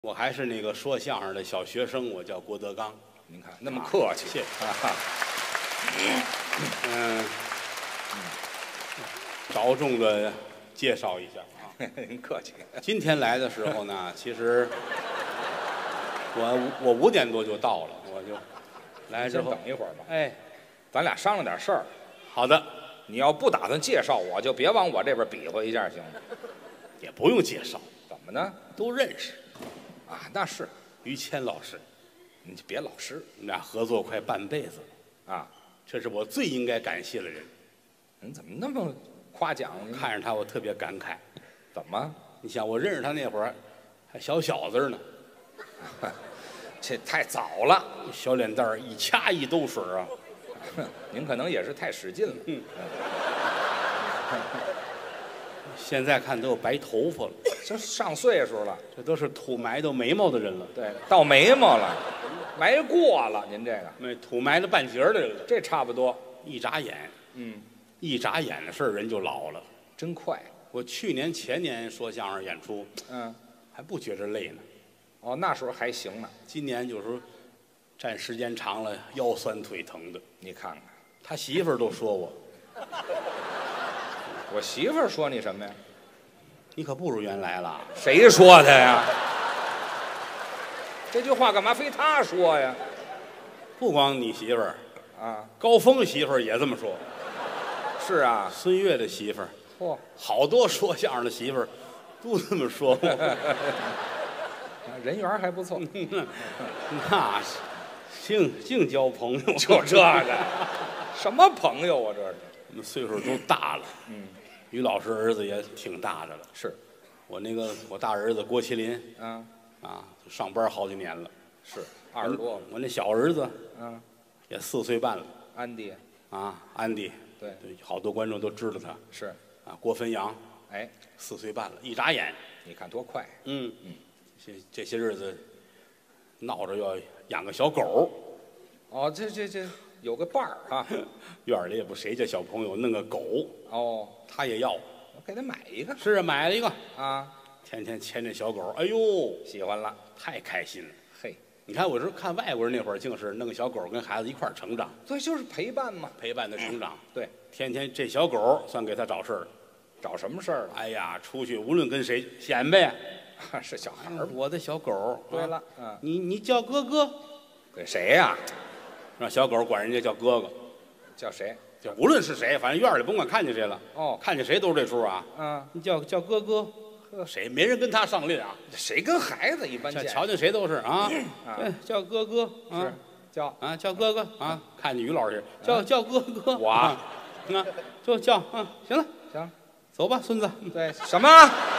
我还是那个说相声的小学生，我叫郭德纲。 您看那么客气， 谢谢。着重的介绍一下啊。 您客气。 今天来的时候呢，其实我5点多就到了，我就来之后等一会儿吧。 哎， 咱俩商量点事儿。 好的， 你要不打算介绍我，就别往我这边比划一下，行吗？ 也不用介绍， 怎么呢？ 都认识。 啊，那是， 于谦老师， 你就别老师我们俩合作快半辈子了， 啊。 这是我最应该感谢的人。 你怎么那么夸奖呢？ 看着他，我特别感慨。 怎么？ 你想，我认识他那会儿还小小子呢， 这太早了。 小脸蛋儿一掐一兜水啊。 您可能也是太使劲了。 现在看都有白头发了， 这上岁数了， 这都是土埋到眉毛的人了， 对，到眉毛了，埋过了。您这个， 那土埋到半截儿的人了。 这差不多。 一眨眼， 嗯， 一眨眼的事儿，人就老了。 真快。 我去年前年说相声演出，还不觉着累呢。 哦，那时候还行呢。 今年有时候站时间长了，腰酸腿疼的。 你看看， 他媳妇儿都说我， 我媳妇儿说你什么呀？ 你可不如原来了。 谁说的呀？这句话干嘛非他说呀？ 不光你媳妇儿， 啊， 高峰媳妇儿也这么说， 是啊。 孙越的媳妇儿， 嚯， 好多说相声的媳妇儿都这么说我。 人缘还不错。 那是净交朋友， 就这个，什么朋友啊？这是。 我们岁数都大了。于老师儿子也挺大的了。 是。 我大儿子郭麒麟啊， 上班好几年了。 是20多了。 我那小儿子啊， 也4岁半了。 安迪。 安迪。 对， 好多观众都知道他。 是。 郭汾阳。 哎 ，4岁半了，一眨眼。 你看多快。 这些日子闹着要养个小狗。 哦，这有个伴儿啊。 院里也不谁家小朋友弄个狗。 哦， 他也要。 我给他买一个。 是啊，买了一个啊， 天天牵这小狗，哎呦， 喜欢了， 太开心了。 嘿， 你看，我是看外国人那会儿，净是弄个小狗跟孩子一块儿成长， 所以就是陪伴嘛。 陪伴他成长。 对， 天天这小狗算给他找事儿了。 找什么事儿了？ 哎呀，出去无论跟谁显摆， 是小孩儿。 我的小狗。 对了， 你叫哥哥， 对谁呀？ 让小狗管人家叫哥哥。 叫谁？ 就无论是谁，反正院里甭管看见谁了， 哦， 看见谁都是这出啊。你叫哥哥，谁没人跟他上邻啊？ 谁跟孩子一般见？ 瞧见谁都是啊。叫哥哥是叫哥哥啊！看见于老师叫哥哥， 我就叫行了， 行， 走吧，孙子。 对，什么？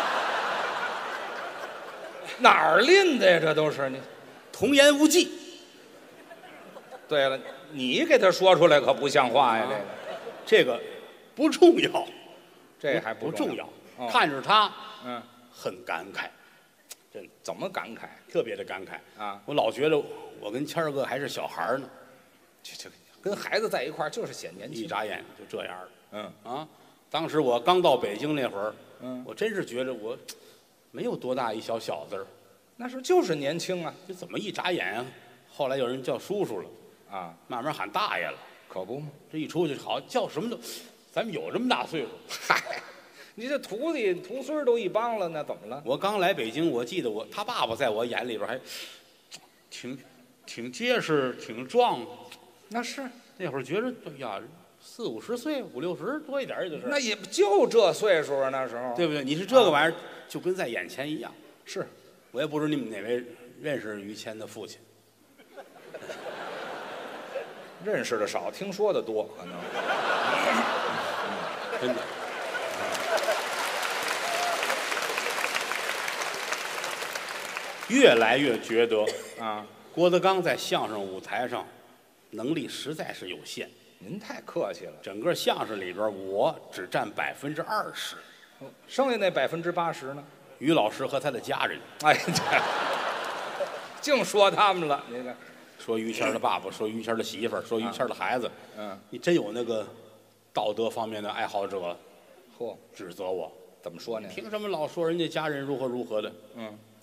哪儿拎的呀？这都是你。 童言无忌。 对了，你给他说出来可不像话呀！ 这个不重要， 这还不重要。 看着他，很感慨。 这怎么感慨？ 特别的感慨啊！ 我老觉得我跟谦儿哥还是小孩呢。 这跟孩子在一块儿就是显年轻。 一眨眼就这样了。当时我刚到北京那会儿，我真是觉得我没有多大一小小子儿。 那是就是年轻啊！ 这怎么一眨眼啊？后来有人叫叔叔了。慢慢喊大爷了， 可不嘛！ 这一出去好叫什么都，咱们有这么大岁数。 嗨，你这徒弟徒孙都一帮了，那怎么了？ 我刚来北京，我记得他爸爸在我眼里边还挺结实，挺壮。 那是那会儿觉得，哎呀，40、50岁，50、60多一点也就是。 那也就这岁数啊，那时候， 对不对？你是这个玩意儿，就跟在眼前一样。 是， 我也不知你们哪位认识于谦的父亲。 认识的少，听说的多，可能。 真的。越来越觉得郭德纲在相声舞台上能力实在是有限。 您太客气了。 整个相声里边，我只占20%， 剩下那80%呢？ 于老师和他的家人。 哎，净说他们了，那个。 说于谦的爸爸，说于谦的媳妇儿，说于谦的孩子。你真有那个道德方面的爱好者，指责我， 怎么说呢？ 凭什么老说人家家人如何如何的？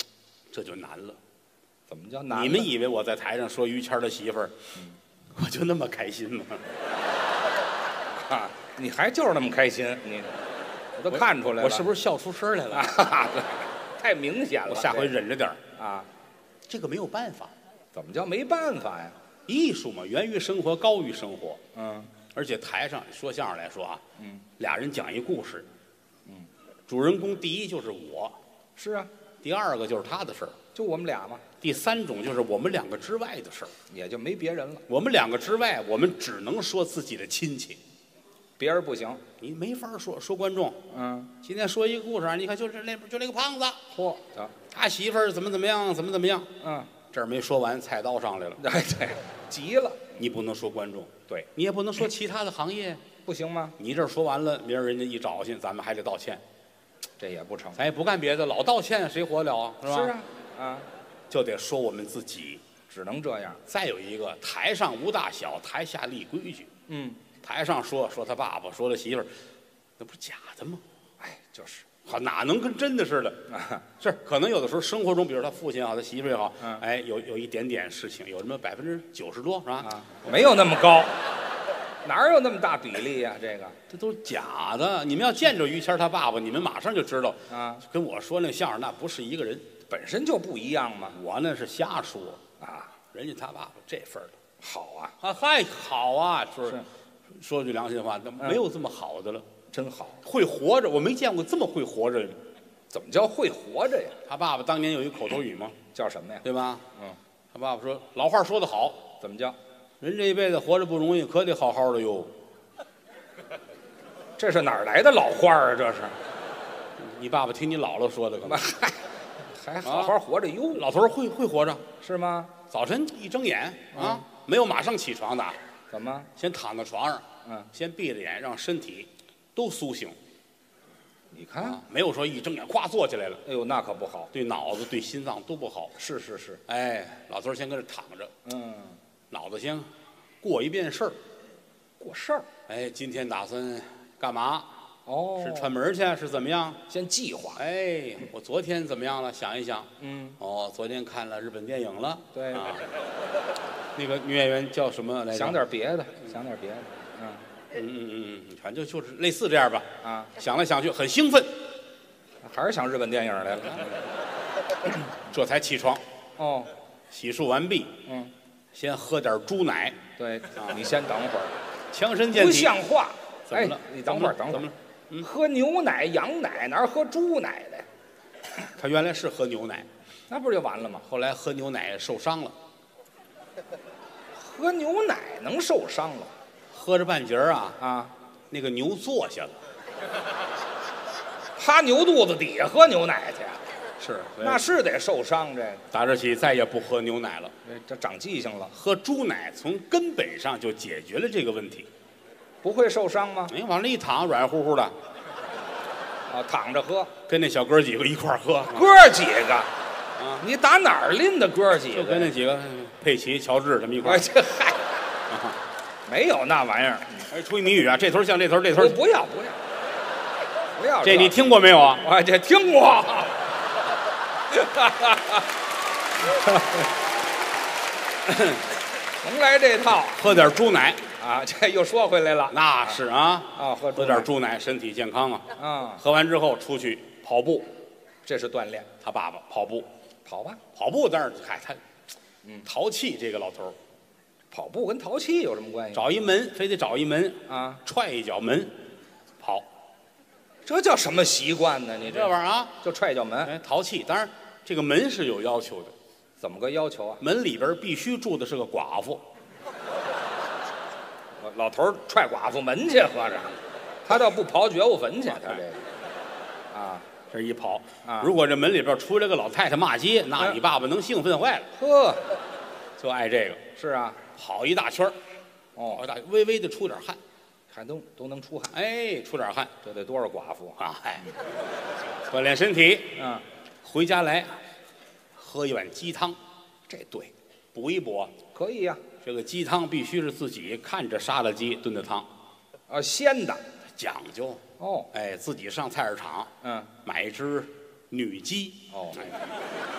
这就难了。 怎么叫难？ 你们以为我在台上说于谦儿的媳妇儿，我就那么开心吗？ 啊，你还就是那么开心，你我都看出来了。 我是不是笑出声来了？ 对，太明显了。 我下回忍着点儿啊， 这个没有办法。 怎么叫没办法呀？ 艺术嘛，源于生活，高于生活。 嗯， 而且台上说相声来说啊，俩人讲一故事，主人公第一就是我， 是啊， 第二个就是他的事儿， 就我们俩嘛， 第三种就是我们两个之外的事儿。 也就没别人了， 我们两个之外，我们只能说自己的亲戚， 别人不行。 你没法说观众。 嗯， 今天说一个故事啊，你看就是那个胖子， 嚯， 他媳妇儿怎么样，怎么样。 嗯， 这儿没说完，菜刀上来了。 哎，对，急了， 你不能说观众， 对你也不能说其他的行业。 不行吗？ 你这儿说完了，明儿人家一找去，咱们还得道歉。 这也不成。 咱也不干别的，老道歉谁活得了啊？是吧？ 是啊，啊， 就得说我们自己。 只能这样。 再有一个，台上无大小，台下立规矩。 嗯， 台上说他爸爸，说他媳妇儿，那不是假的吗？ 哎，就是好，哪能跟真的似的？ 啊， 是，可能有的时候生活中，比如他父亲也好，他媳妇儿也好， 嗯哎，有一点点事情，有什么90%多是吧？ 啊，没有那么高，哪有那么大比例呀？这个这都是假的。你们要见着于谦他爸爸，你们马上就知道， 啊， 跟我说那相声那不是一个人。 本身就不一样嘛。 我那是瞎说， 啊， 人家他爸爸这份儿的。 好啊， 嗨，好啊， 是说句良心话，那没有这么好的了。 真好。 会活着，我没见过这么会活着的。 怎么叫会活着呀？ 他爸爸当年有一口头语嘛， 叫什么呀？ 对吧？ 嗯， 他爸爸说，老话说得好， 怎么叫？ 人这一辈子活着不容易，可得好好的哟。 这是哪儿来的老话啊？这是？ 你爸爸听你姥姥说的，干嘛？ 嗨，还好好活着哟？ 老头儿会活着， 是吗？ 早晨一睁眼啊，没有马上起床的， 怎么？ 先躺在床上，先闭着眼，让身体都苏醒。 你看， 没有说一睁眼咵坐起来了， 哎呦，那可不好。 对脑子对心脏都不好。 是是是， 哎，老头儿先跟这躺着， 嗯， 脑子先过一遍事儿。 过事儿。 哎，今天打算干嘛？ 哦， 是串门去，是怎么样？ 先计划。 哎，我昨天怎么样了？想一想。 嗯， 哦，昨天看了日本电影了。 对啊，那个女演员叫什么来着？ 想点别的，想点别的。 反正就是类似这样吧。 啊， 想来想去，很兴奋， 还是想日本电影来了。 这才起床， 哦， 洗漱完毕， 嗯， 先喝点猪奶， 对，你先等会儿， 强身健体。 不像话。哎怎么了， 你等会儿，等会怎么儿了。 喝牛奶、羊奶，哪儿喝猪奶的呀？ 他原来是喝牛奶， 那不是就完了吗？ 后来喝牛奶受伤了， 喝牛奶能受伤了喝着半截儿啊， 啊？ 那个牛坐下了。 趴牛肚子底下喝牛奶去， 是， 那是得受伤。这个打这起再也不喝牛奶了， 这长记性了， 喝猪奶从根本上就解决了这个问题。 不会受伤吗？ 哎，往那一躺，软乎乎的， 啊，躺着喝， 跟那小哥几个一块儿喝， 哥几个，你打哪儿拎的哥几就个？ 跟那几个佩奇、乔治他们一块哎， 儿。 这嗨，没有那玩意儿。 哎，出一谜语啊，这头像这头，这头不要不要不要， 这你听过没有啊？ 我这听过。甭来这套喝点猪奶， 啊！这又说回来了那是啊， 啊， 喝点猪奶，身体健康啊。 啊， 喝完之后出去跑步， 这是锻炼， 他爸爸跑步， 跑吧。 跑步但是嗨他，淘气这个老头儿跑步跟淘气有什么关系？ 找一门，非得找一门， 啊， 踹一脚门，跑这叫什么习惯呢？你这玩意儿啊， 就踹一脚门， 哎，淘气。当然这个门是有要求的， 怎么个要求啊？ 门里边必须住的是个寡妇。 老头儿踹寡妇门去，合着他倒不刨觉悟坟去，他这个啊， 这一跑啊如果这门里边出来个老太太骂街，那你爸爸能兴奋坏了， 呵， 就爱这个， 是啊， 跑一大圈儿哦跑一，大微微的出点汗， 还都能出汗， 哎，出点汗这得多少寡妇啊？ 啊，哎，锻炼身体， 嗯， 回家来喝一碗鸡汤，这对，补一补。 可以呀， 这个鸡汤必须是自己看着杀了鸡炖的汤， 啊，鲜的讲究。 哦， 哎，自己上菜市场嗯， 买一只女鸡， 哦，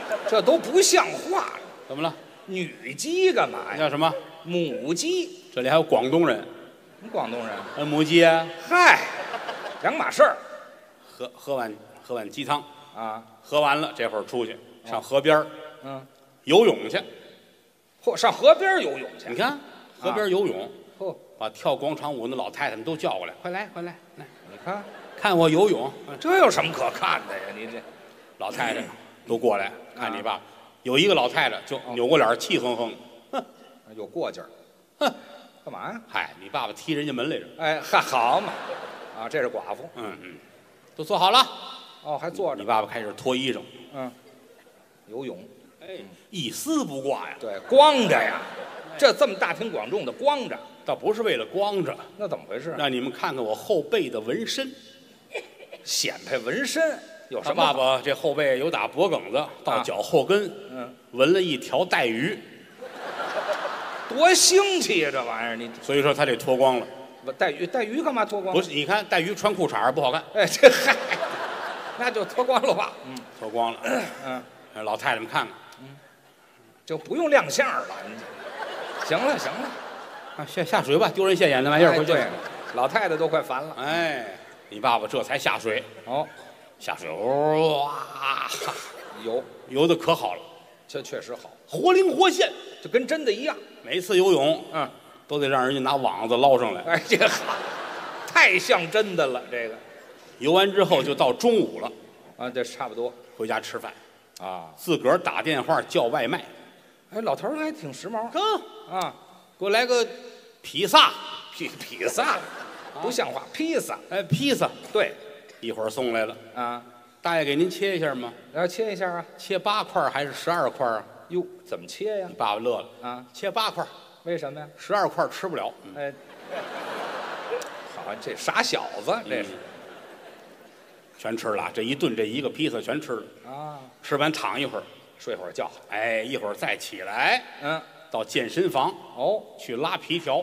这都不像话。 怎么了？ 女鸡干嘛呀？ 叫什么？ 母鸡。 这里还有广东人， 你广东人？ 母鸡啊。 嗨，两码事儿。 喝碗鸡汤啊， 喝完了，这会儿出去上河边游泳去。 嚯，上河边游泳去？ 你看河边游泳， 嚯， 把跳广场舞那老太太们都叫过来，快来快来来， 你看看我游泳。 这有什么可看的呀？你这老太太都过来看你爸。有一个老太太就扭过脸，气哼哼，哼， 有过劲儿， 哼， 干嘛呀？ 嗨，你爸爸踢人家门来着。 哎，还好嘛，啊，这是寡妇。 都做好了。 哦，还坐着。 你爸爸开始脱衣裳。 游泳。 哎，一丝不挂呀。 对，光着呀。这么大庭广众的光着， 倒不是为了光着， 那怎么回事？ 让你们看看我后背的纹身， 显摆纹身。有什么？ 爸爸这后背由打脖梗子到脚后跟，纹了一条带鱼， 多腥气呀！这玩意儿你， 所以说他得脱光了。 带鱼干嘛脱光？ 不是，你看带鱼穿裤衩不好看。 哎，这嗨，那就脱光了吧。 脱光了。老太太们看看， 就不用亮相了。行了行了， 下水吧，丢人现眼的玩意儿。 对，老太太都快烦了。 哎，你爸爸这才下水。 哦。 下水，哇，游的可好了， 这确实好， 活灵活现， 就跟真的一样。 每次游泳，都得让人家拿网子捞上来。 哎，这好，太像真的了。这个游完之后就到中午了， 这差不多回家吃饭啊， 自个儿打电话叫外卖。 哎，老头儿还挺时髦。 给我来个披萨， 披萨，不像话，披萨。 哎，披萨， 对。 一会儿送来了大爷给您切一下吗？ 要切一下啊， 切8块还是12块啊？ 哟，怎么切呀？ 你爸爸乐了切8块， 为什么呀 ？12块吃不了。 哎，好，这傻小子，这是全吃了，这一顿这一个披萨全吃了吃完躺一会儿， 睡会儿觉， 哎，一会儿再起来，到健身房去拉皮条，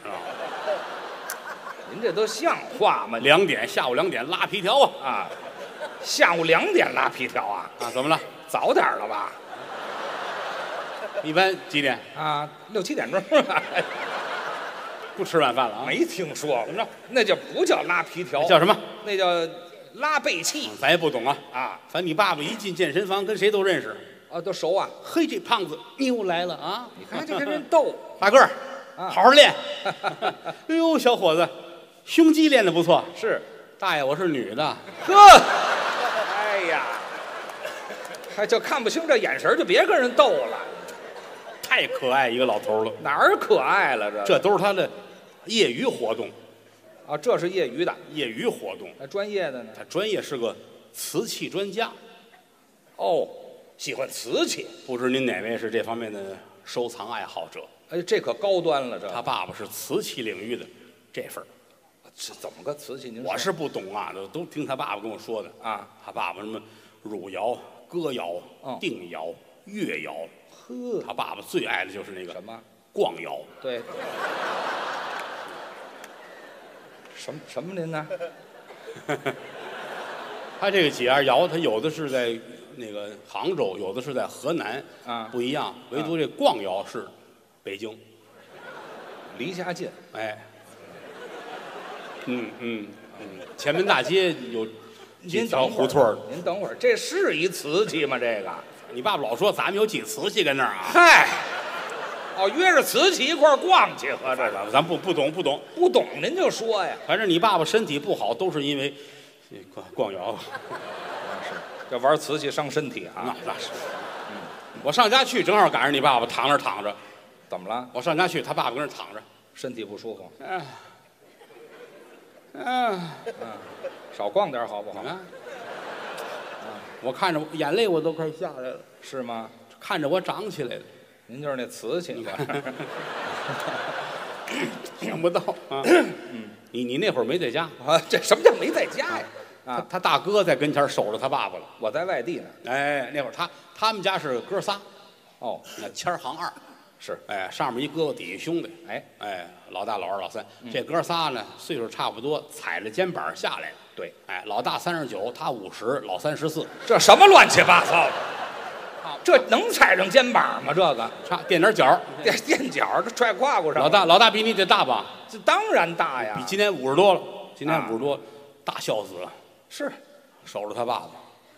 您这都像话吗下午2点拉皮条下午2点拉皮条怎么了？ 早点了吧？ 一般几点 ？6、7点钟不吃晚饭了没听说过。 怎么着？ 那就不叫拉皮条， 叫什么？ 那叫拉背气。 咱也不懂反正你爸爸一进健身房跟谁都认识都熟啊。 嘿，这胖子又来了你看这跟人斗， 大个儿好好练。哎呦，小伙子，胸肌练得不错。 是， 大爷，我是女的。 呵，哎呀，还就看不清这眼神，就别跟人斗了。 太可爱一个老头了， 哪儿可爱了？ 这都是他的业余活动这是业余的， 业余活动。 专业的呢？ 他专业是个瓷器专家。 喜欢瓷器。 不知您哪位是这方面的收藏爱好者？ 哎，这可高端了。 他爸爸是瓷器领域的这份儿。 是怎么个瓷器？您说我是不懂都听他爸爸跟我说的他爸爸什么汝窑、歌窑、定窑、越窑。 呵， 他爸爸最爱的就是那个什么逛窑。 对。什么您呢？ 他这个几样窑，他有的是在那个杭州，有的是在河南不一样。唯独这逛窑是北京， 离家近。 哎。前门大街有几条胡同。 您等会儿，这是一瓷器吗？这个， 你爸爸老说咱们有几瓷器跟那儿嗨，约着瓷器一块逛去，合着咱不懂，不懂您就说呀。 反正你爸爸身体不好，都是因为逛窑。 是，这玩瓷器伤身体那是。我上家去，正好赶上你爸爸躺那儿躺着。 怎么了？ 我上家去，他爸爸跟那儿躺着， 身体不舒服。少逛点好不好？ 我看着眼泪我都快下来了。 是吗？ 看着我长起来了。 您就是那瓷器， 想不到你那会儿没在家这什么叫没在家呀？ 他大哥在跟前守着他爸爸了。 我在外地呢。 哎，那会儿他们家是哥仨。那谦行2 是。 哎，上面一哥哥，底下兄弟。哎，老大、老二、老三。这哥仨呢，岁数差不多，踩着肩膀下来。 对。 哎，老大39，他50，老三14。 这什么乱七八糟的？ 这能踩上肩膀吗？这个差垫点脚， 垫脚，这踹胯骨上。 老大比你得大吧？ 这当然大呀， 比今年50多了，今年50多，大孝子是守着他爸爸。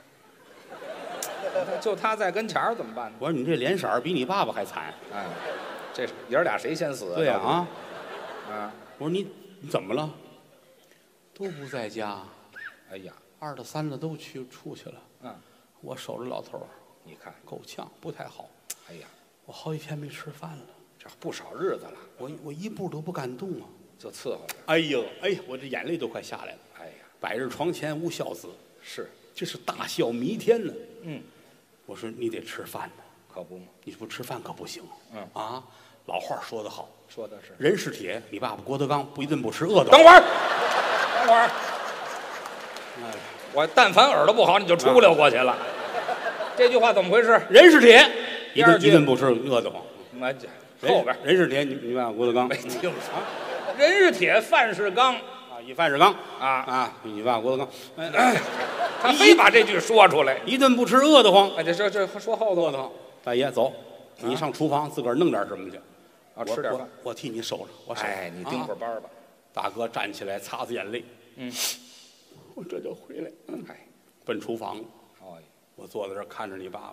就他在跟前儿怎么办呢？ 我说你这脸色儿比你爸爸还惨。 哎，这爷儿俩谁先死？ 对呀啊，我说你怎么了？都不在家。 哎呀 ，2的3的都出去了。我守着老头儿， 你看够呛，不太好。 哎呀， 我好几天没吃饭了， 这不少日子了。 我一步都不敢动啊， 就伺候他。 哎呦，哎呀，我这眼泪都快下来了。 哎呀， 百日床前无孝子， 是， 这是大孝弥天呢。 嗯， 我说你得吃饭呢， 可不嘛， 你不吃饭可不行。老话说得好， 说的是人是铁，你爸爸郭德纲不一顿不吃饿的。 等会儿，等会儿，我但凡耳朵不好，你就出溜过去了。这句话怎么回事？ 人是铁，一顿不吃饿得慌。后边人是铁，你爸爸郭德纲没听说。人是铁，饭是钢啊，以饭是钢你爸爸郭德纲， 他非把这句说出来， 一顿不吃饿得慌。 哎，这说后头饿得慌。大爷走，你上厨房自个儿弄点什么去。 吃点饭， 我替你守着，我守着。 哎，你盯会儿班吧。 大哥站起来，擦擦眼泪。我这就回来。奔厨房了。我坐在这儿看着你爸爸。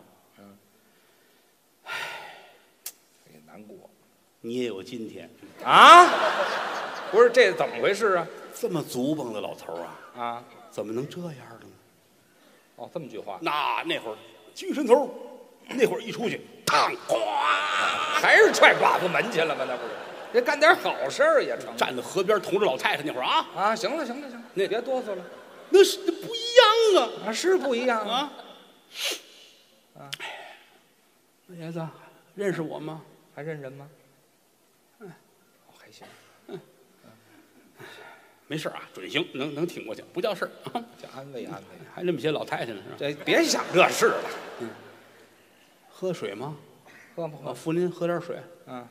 也难过。 你也有今天啊？不是，这怎么回事啊？ 这么足蹦的老头啊， 怎么能这样的呢？ 哦，这么句话。 那会儿举身头，那会儿一出去，嘡，哗， 还是踹寡妇门去了吗？那不是，得干点好事儿也成。 站在河边捅着老太太那会儿行了，那别哆嗦了， 那不一样啊！ 是不一样老爷子认识我吗？ 还认人吗？还行。 没事准行，能挺过去，不叫事儿叫安慰安慰。 还那么些老太太呢，是吧？ 这别想这事了。 喝水吗？ 喝不喝？ 我扶您喝点水。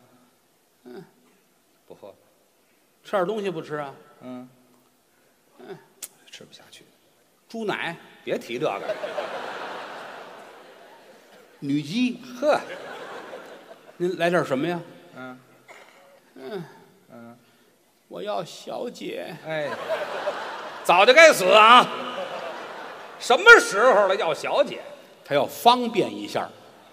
不喝。 吃点东西不吃啊？ 吃不下去。 猪奶？ 别提这个。 女鸡？ 呵， 您来点什么呀？我要小姐。 哎，早就该死啊！什么时候了要小姐？ 她要方便一下。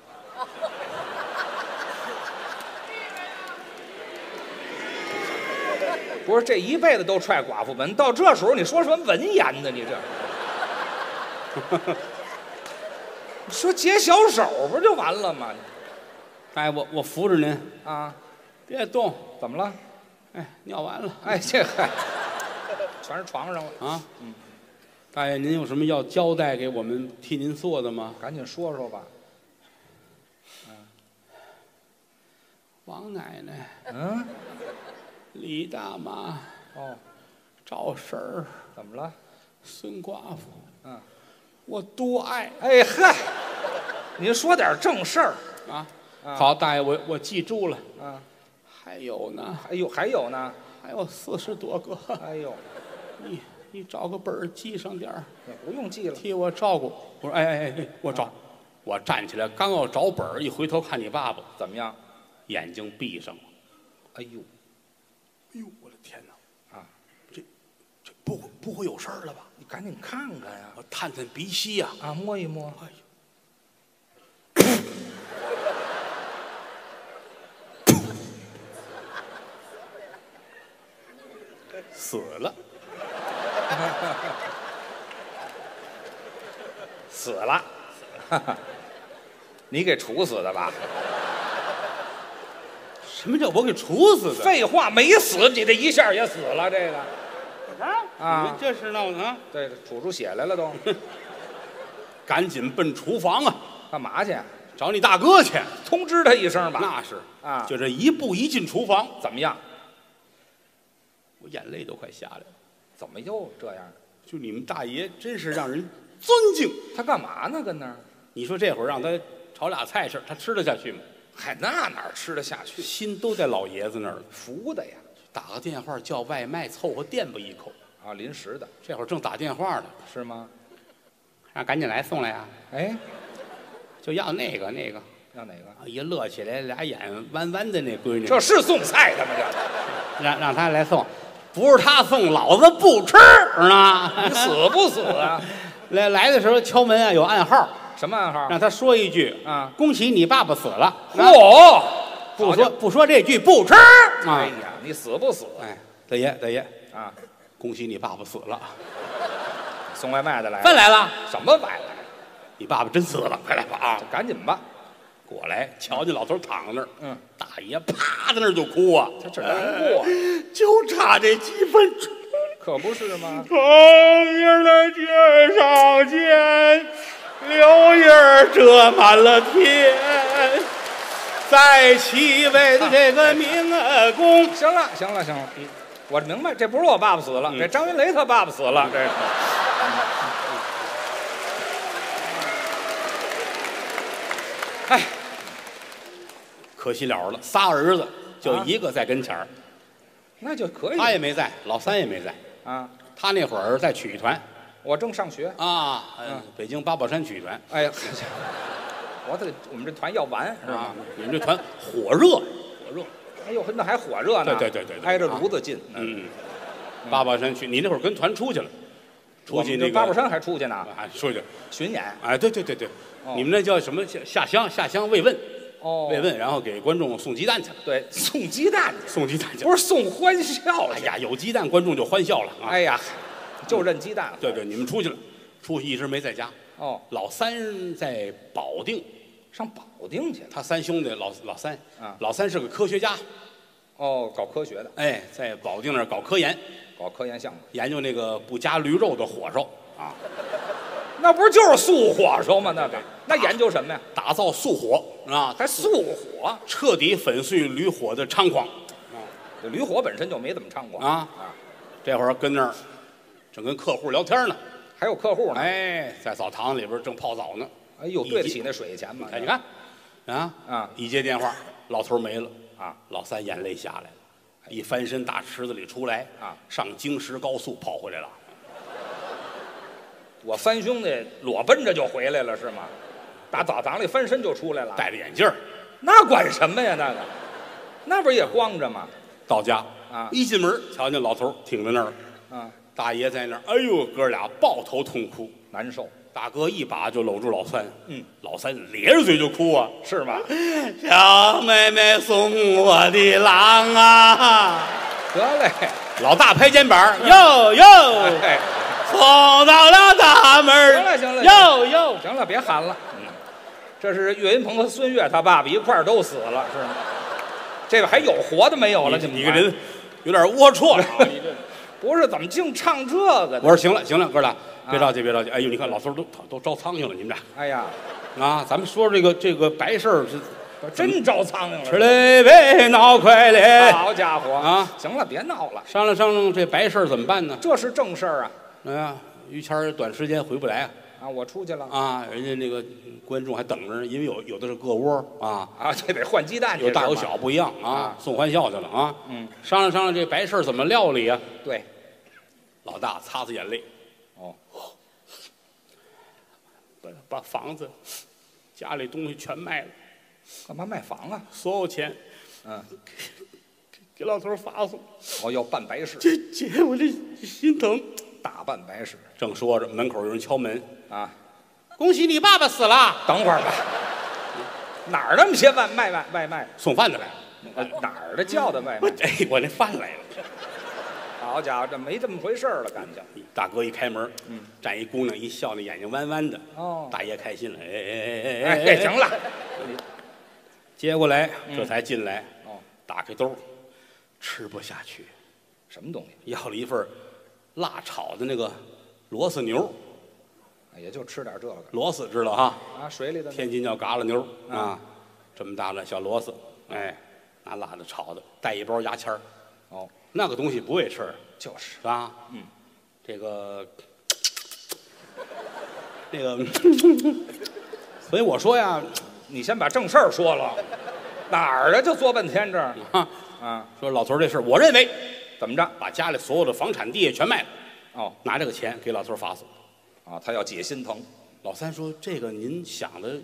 不是，这一辈子都踹寡妇门，到这时候你说什么文言呢？你这，你说解小手不就完了吗？ 哎，我扶着您别动。 怎么了？ 尿完了。 这嗨，全是床上了大爷，您有什么要交代给我们替您做的吗？ 赶紧说说吧。 王奶奶。李大妈。赵婶儿。 怎么了？ 孙寡妇。我多爱。 嗨，您说点正事儿好，大爷，我记住了。还有呢？ 还有呢？ 还有40多个。你找个本儿记上点儿。 不用记了， 替我照顾。我说我找。我站起来刚要找本儿，一回头看你爸爸怎么样？ 眼睛闭上了。 哎呦， 我的天哪！这不会有事儿了吧？ 你赶紧看看呀！ 我探探鼻息呀！ 摸一摸。 死了。 死了。你给处死的吧？ 什么叫我给处死的？ 废话，没死，你这一下也死了。这个你们这是闹的对，吐出血来了都。 赶紧奔厨房干嘛去？ 找你大哥去， 通知他一声吧。 那是就这一步一进厨房， 怎么样？ 我眼泪都快下来了。 怎么又这样？ 就你们大爷真是让人尊敬。 他干嘛呢？跟那儿？ 你说这会儿让他炒俩菜吃，他吃得下去吗？ 嗨，那哪吃得下去？ 心都在老爷子那儿了， 服的呀。 打个电话叫外卖，凑合垫吧一口。 临时的。 这会儿正打电话呢。 是吗？ 赶紧来送来呀！ 就要那个， 要哪个？ 一乐起来，俩眼弯弯的那闺女， 这是送菜的吗？这让他来送，不是他送，老子不吃，知道吗？ 你死不死啊？ 来的时候敲门啊，有暗号， 什么暗号？ 让他说一句啊， 恭喜你爸爸死了。 嚯， 不说这句不吃。 哎呀，你死不死？ 哎，大爷啊， 恭喜你爸爸死了。 送外卖的来了， 饭来了， 什么外卖？ 你爸爸真死了，快来吧啊！ 赶紧吧。 过来，瞧见老头躺在那儿，大爷趴在那儿就哭啊， 他这难过， 就差这几分钟， 可不是吗？ 从明的街上见，柳叶遮满了天，在齐位的这个明宫。 行了，我明白，这不是我爸爸死了，这张云雷他爸爸死了，这是。哎。 可惜了了，仨儿子就一个在跟前儿， 那就可以。 他也没在，老三也没在啊。 他那会儿在曲艺团， 我正上学啊。北京八宝山曲艺团。 哎呀，我们这团要完是吧？ 你们这团火热。 哎呦，那还火热呢。 对， 挨着炉子近。 八宝山去，你那会儿跟团出去了，出去那个八宝山还出去呢？ 出去巡演。 哎，对，你们那叫什么？下乡慰问。慰问，然后给观众送鸡蛋去了。 对，送鸡蛋去， 不是送欢笑。 哎呀，有鸡蛋，观众就欢笑了啊！ 哎呀，就认鸡蛋了。 对，你们出去了，出去一直没在家。 哦， 老三在保定， 上保定去。 他三兄弟，老三啊， 老三是个科学家。 哦，搞科学的。 哎，在保定那儿搞科研项目， 研究那个不加驴肉的火烧啊。 那不是就是素火烧吗？那研究什么呀？ 打造素火啊， 还素火， 彻底粉碎驴火的猖狂。 这驴火本身就没怎么猖狂啊。这会儿跟那儿正跟客户聊天呢， 还有客户呢。 哎，在澡堂里边正泡澡呢。 哎呦，对得起那水钱吗？ 你看，一接电话，老头没了啊， 老三眼泪下来了，一翻身打池子里出来啊， 上京石高速跑回来了。 我三兄弟裸奔着就回来了是吗？打澡堂里翻身就出来了， 戴着眼镜儿， 那管什么呀？那不是也光着吗？ 到家啊， 一进门瞧见老头挺在那儿，大爷在那儿，哎呦，哥俩抱头痛哭， 难受。 大哥一把就搂住老三，老三咧着嘴就哭啊， 是吗？ 小妹妹送我的郎啊， 得嘞， 老大拍肩膀，哟，送到了大门。 行了， 哟， 行了，别喊了。这是岳云鹏和孙越他爸爸一块儿都死了，是吗？这个还有活的没有了？ 你个人有点龌龊了。你这不是怎么净唱这个？ 我说行了，哥俩别着急。哎呦，你看老头都招苍蝇了，你们俩。 哎呀， 咱们说这个白事儿是真招苍蝇了。 吃嘞呗，闹快嘞！ 好家伙啊！ 行了，别闹了， 商量这白事儿怎么办呢？ 这是正事儿啊。 哎呀，于谦短时间回不来啊，我出去了啊，人家那个观众还等着呢，因为有的是个窝啊， 这得换鸡蛋， 有大有小不一样啊，送欢笑去了啊。商量这白事儿怎么料理啊？ 对， 老大擦眼泪，把房子、家里东西全卖了。 干嘛卖房啊？ 所有钱，给老头发送。 要办白事， 姐，我这心疼。 大办白事， 正说着，门口有人敲门啊！ 恭喜你爸爸死了。 等会儿吧，哪儿那么些外卖？ 送饭的来了，哪儿的叫的外卖？ 我那饭来了。 好家伙，这没这么回事了，感情。 大哥一开门，站一姑娘，一笑，那眼睛弯弯的。大爷开心了， 哎，行了， 接过来，这才进来。打开兜，吃不下去， 什么东西？ 要了一份辣炒的那个螺丝牛， 也就吃点这个。 螺丝知道哈？ 水里的。 天津叫嘎啦牛啊，这么大的小螺丝，拿辣的炒的，带一包牙签儿。那个东西不会吃， 就是吧？这个那个，所以我说呀， 你先把正事儿说了，哪儿啊？就坐半天这儿说老头这事儿，我认为怎么着？ 把家里所有的房产地全卖了，拿这个钱给老头发送， 他要解心疼。 老三说这个您想的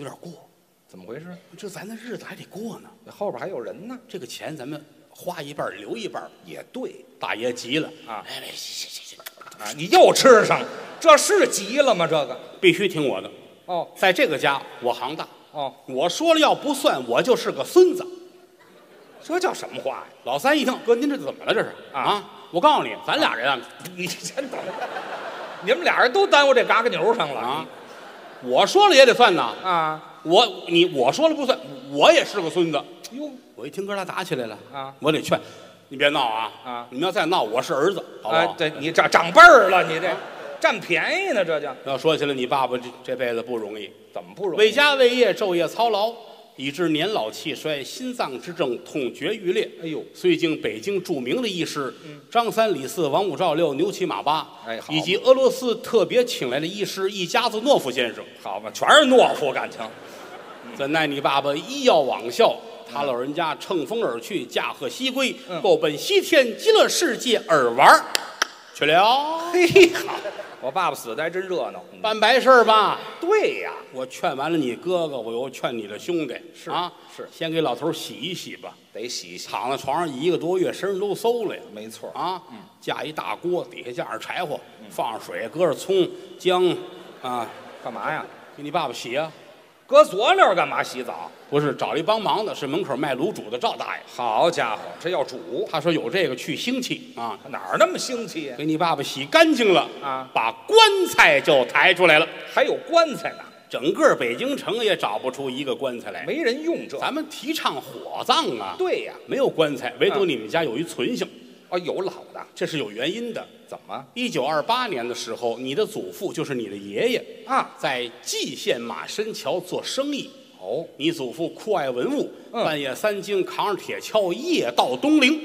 有点过。 怎么回事？ 这咱的日子还得过呢， 后边还有人呢。 这个钱咱们花一半留一半也对。 大爷急了啊！ 哎，行啊！你又吃上，这是急了吗？这个必须听我的。 哦， 在这个家我行大。 哦， 我说了要不算，我就是个孙子。 这叫什么话呀？ 老三一听，哥，您这怎么了？这是啊！我告诉你，咱俩人啊， 你先等，你们俩人都耽误这嘎嘎牛上了啊！我说了也得算呐啊！ 我说了不算，我也是个孙子。 哟， 我一听哥俩打起来了啊， 我得劝你别闹啊！ 啊， 你们要再闹，我是儿子，好不好？ 对，你长辈儿了，你这占便宜呢，这叫。 要说起来，你爸爸这辈子不容易， 怎么不容易？ 为家为业，昼夜操劳，以致年老气衰，心脏之症，痛绝欲裂。 哎呦， 虽经北京著名的医师张三李四王五赵六牛七马八， 哎，好， 以及俄罗斯特别请来的医师一家子诺夫先生， 好嘛，全是懦夫感情。 怎奈你爸爸医药罔效，他老人家乘风而去，驾鹤西归，够奔西天极乐世界而玩去了。 嘿，好，我爸爸死的还真热闹， 办白事吧？ 对呀， 我劝完了你哥哥，我又劝你的兄弟， 是啊， 是， 先给老头洗一洗吧， 得洗一洗。 躺在床上1个多月，身上都馊了呀。 没错啊，架一大锅，底下架上柴火，放上水，搁上葱姜，啊， 干嘛呀？ 给你爸爸洗呀。 搁佐料干嘛洗澡？ 不是找了一帮忙的，是门口卖卤煮的赵大爷。 好家伙，这要煮， 他说有这个去腥气啊， 哪儿那么腥气呀？ 给你爸爸洗干净了啊， 把棺材就抬出来了。 还有棺材呢， 整个北京城也找不出一个棺材来， 没人用这。 咱们提倡火葬啊， 对呀， 没有棺材，唯独你们家有一存性。 哦，有老的， 这是有原因的。 怎么 ？1928年的时候，你的祖父就是你的爷爷啊， 在蓟县马身桥做生意。 哦， 你祖父酷爱文物，半夜3更扛着铁锹夜到东陵，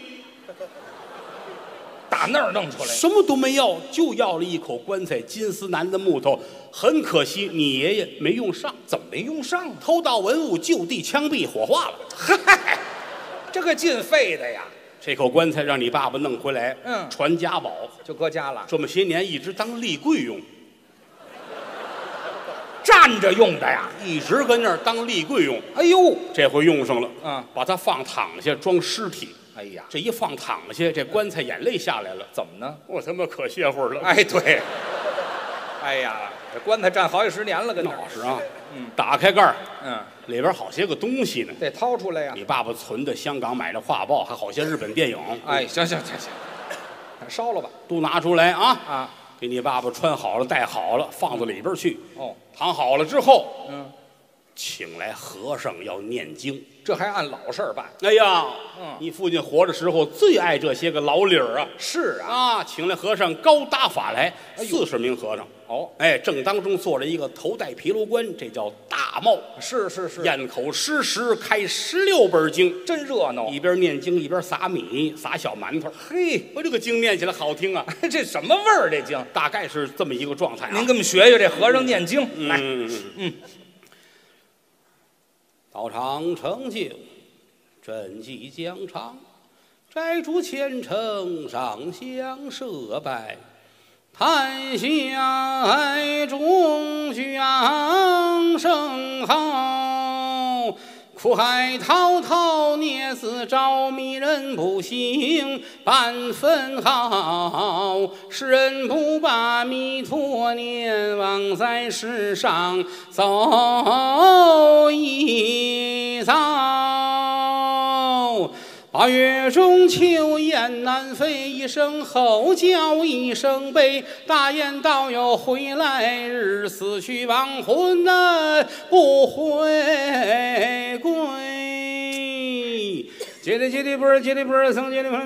打那儿弄出来， 什么都没要，就要了一口棺材，金丝楠的木头。很可惜，你爷爷没用上。 怎么没用上？ 偷盗文物，就地枪毙，火化了。 嗨，这个进废的呀！ 这口棺材让你爸爸弄回来，传家宝， 就搁家了。 这么些年一直当立柜用， 站着用的呀， 一直跟那儿当立柜用。 哎呦， 这回用上了， 把它放躺下装尸体。 哎呀， 这一放躺下，这棺材眼泪下来了。 怎么呢？ 我他妈可歇会儿了。 哎，对，哎呀，这棺材站好几10年了，跟那是啊。打开盖儿，里边好些个东西呢， 得掏出来呀。 你爸爸存的香港买的画报，还好些日本电影。 哎，行，烧了吧， 都拿出来啊！给你爸爸穿好了，戴好了，放到里边去。 哦， 躺好了之后，请来和尚要念经， 这还按老事儿办。 哎呀，你父亲活着时候最爱这些个老理儿啊。 是啊， 请来和尚高搭法来，40名和尚。 哦， 哎，正当中坐着一个头戴皮罗冠，这叫大帽。 是， 咽口施食，开16本经， 真热闹。 一边念经一边撒米，撒小馒头。 嘿， 我这个经念起来好听啊！ 这什么味儿？这经大概是这么一个状态。 您给我们学学这和尚念经。来， 道场成就，赈济疆场，摘竹虔诚，上香设拜。谈下众将声号，苦海滔滔，孽子着迷人不醒半分好。世人不把弥陀念，枉在世上走一遭。8月中秋雁南飞，一声吼叫一声悲。大雁道友回来日，死去亡魂不回归。接里不儿，接里不儿，僧接里不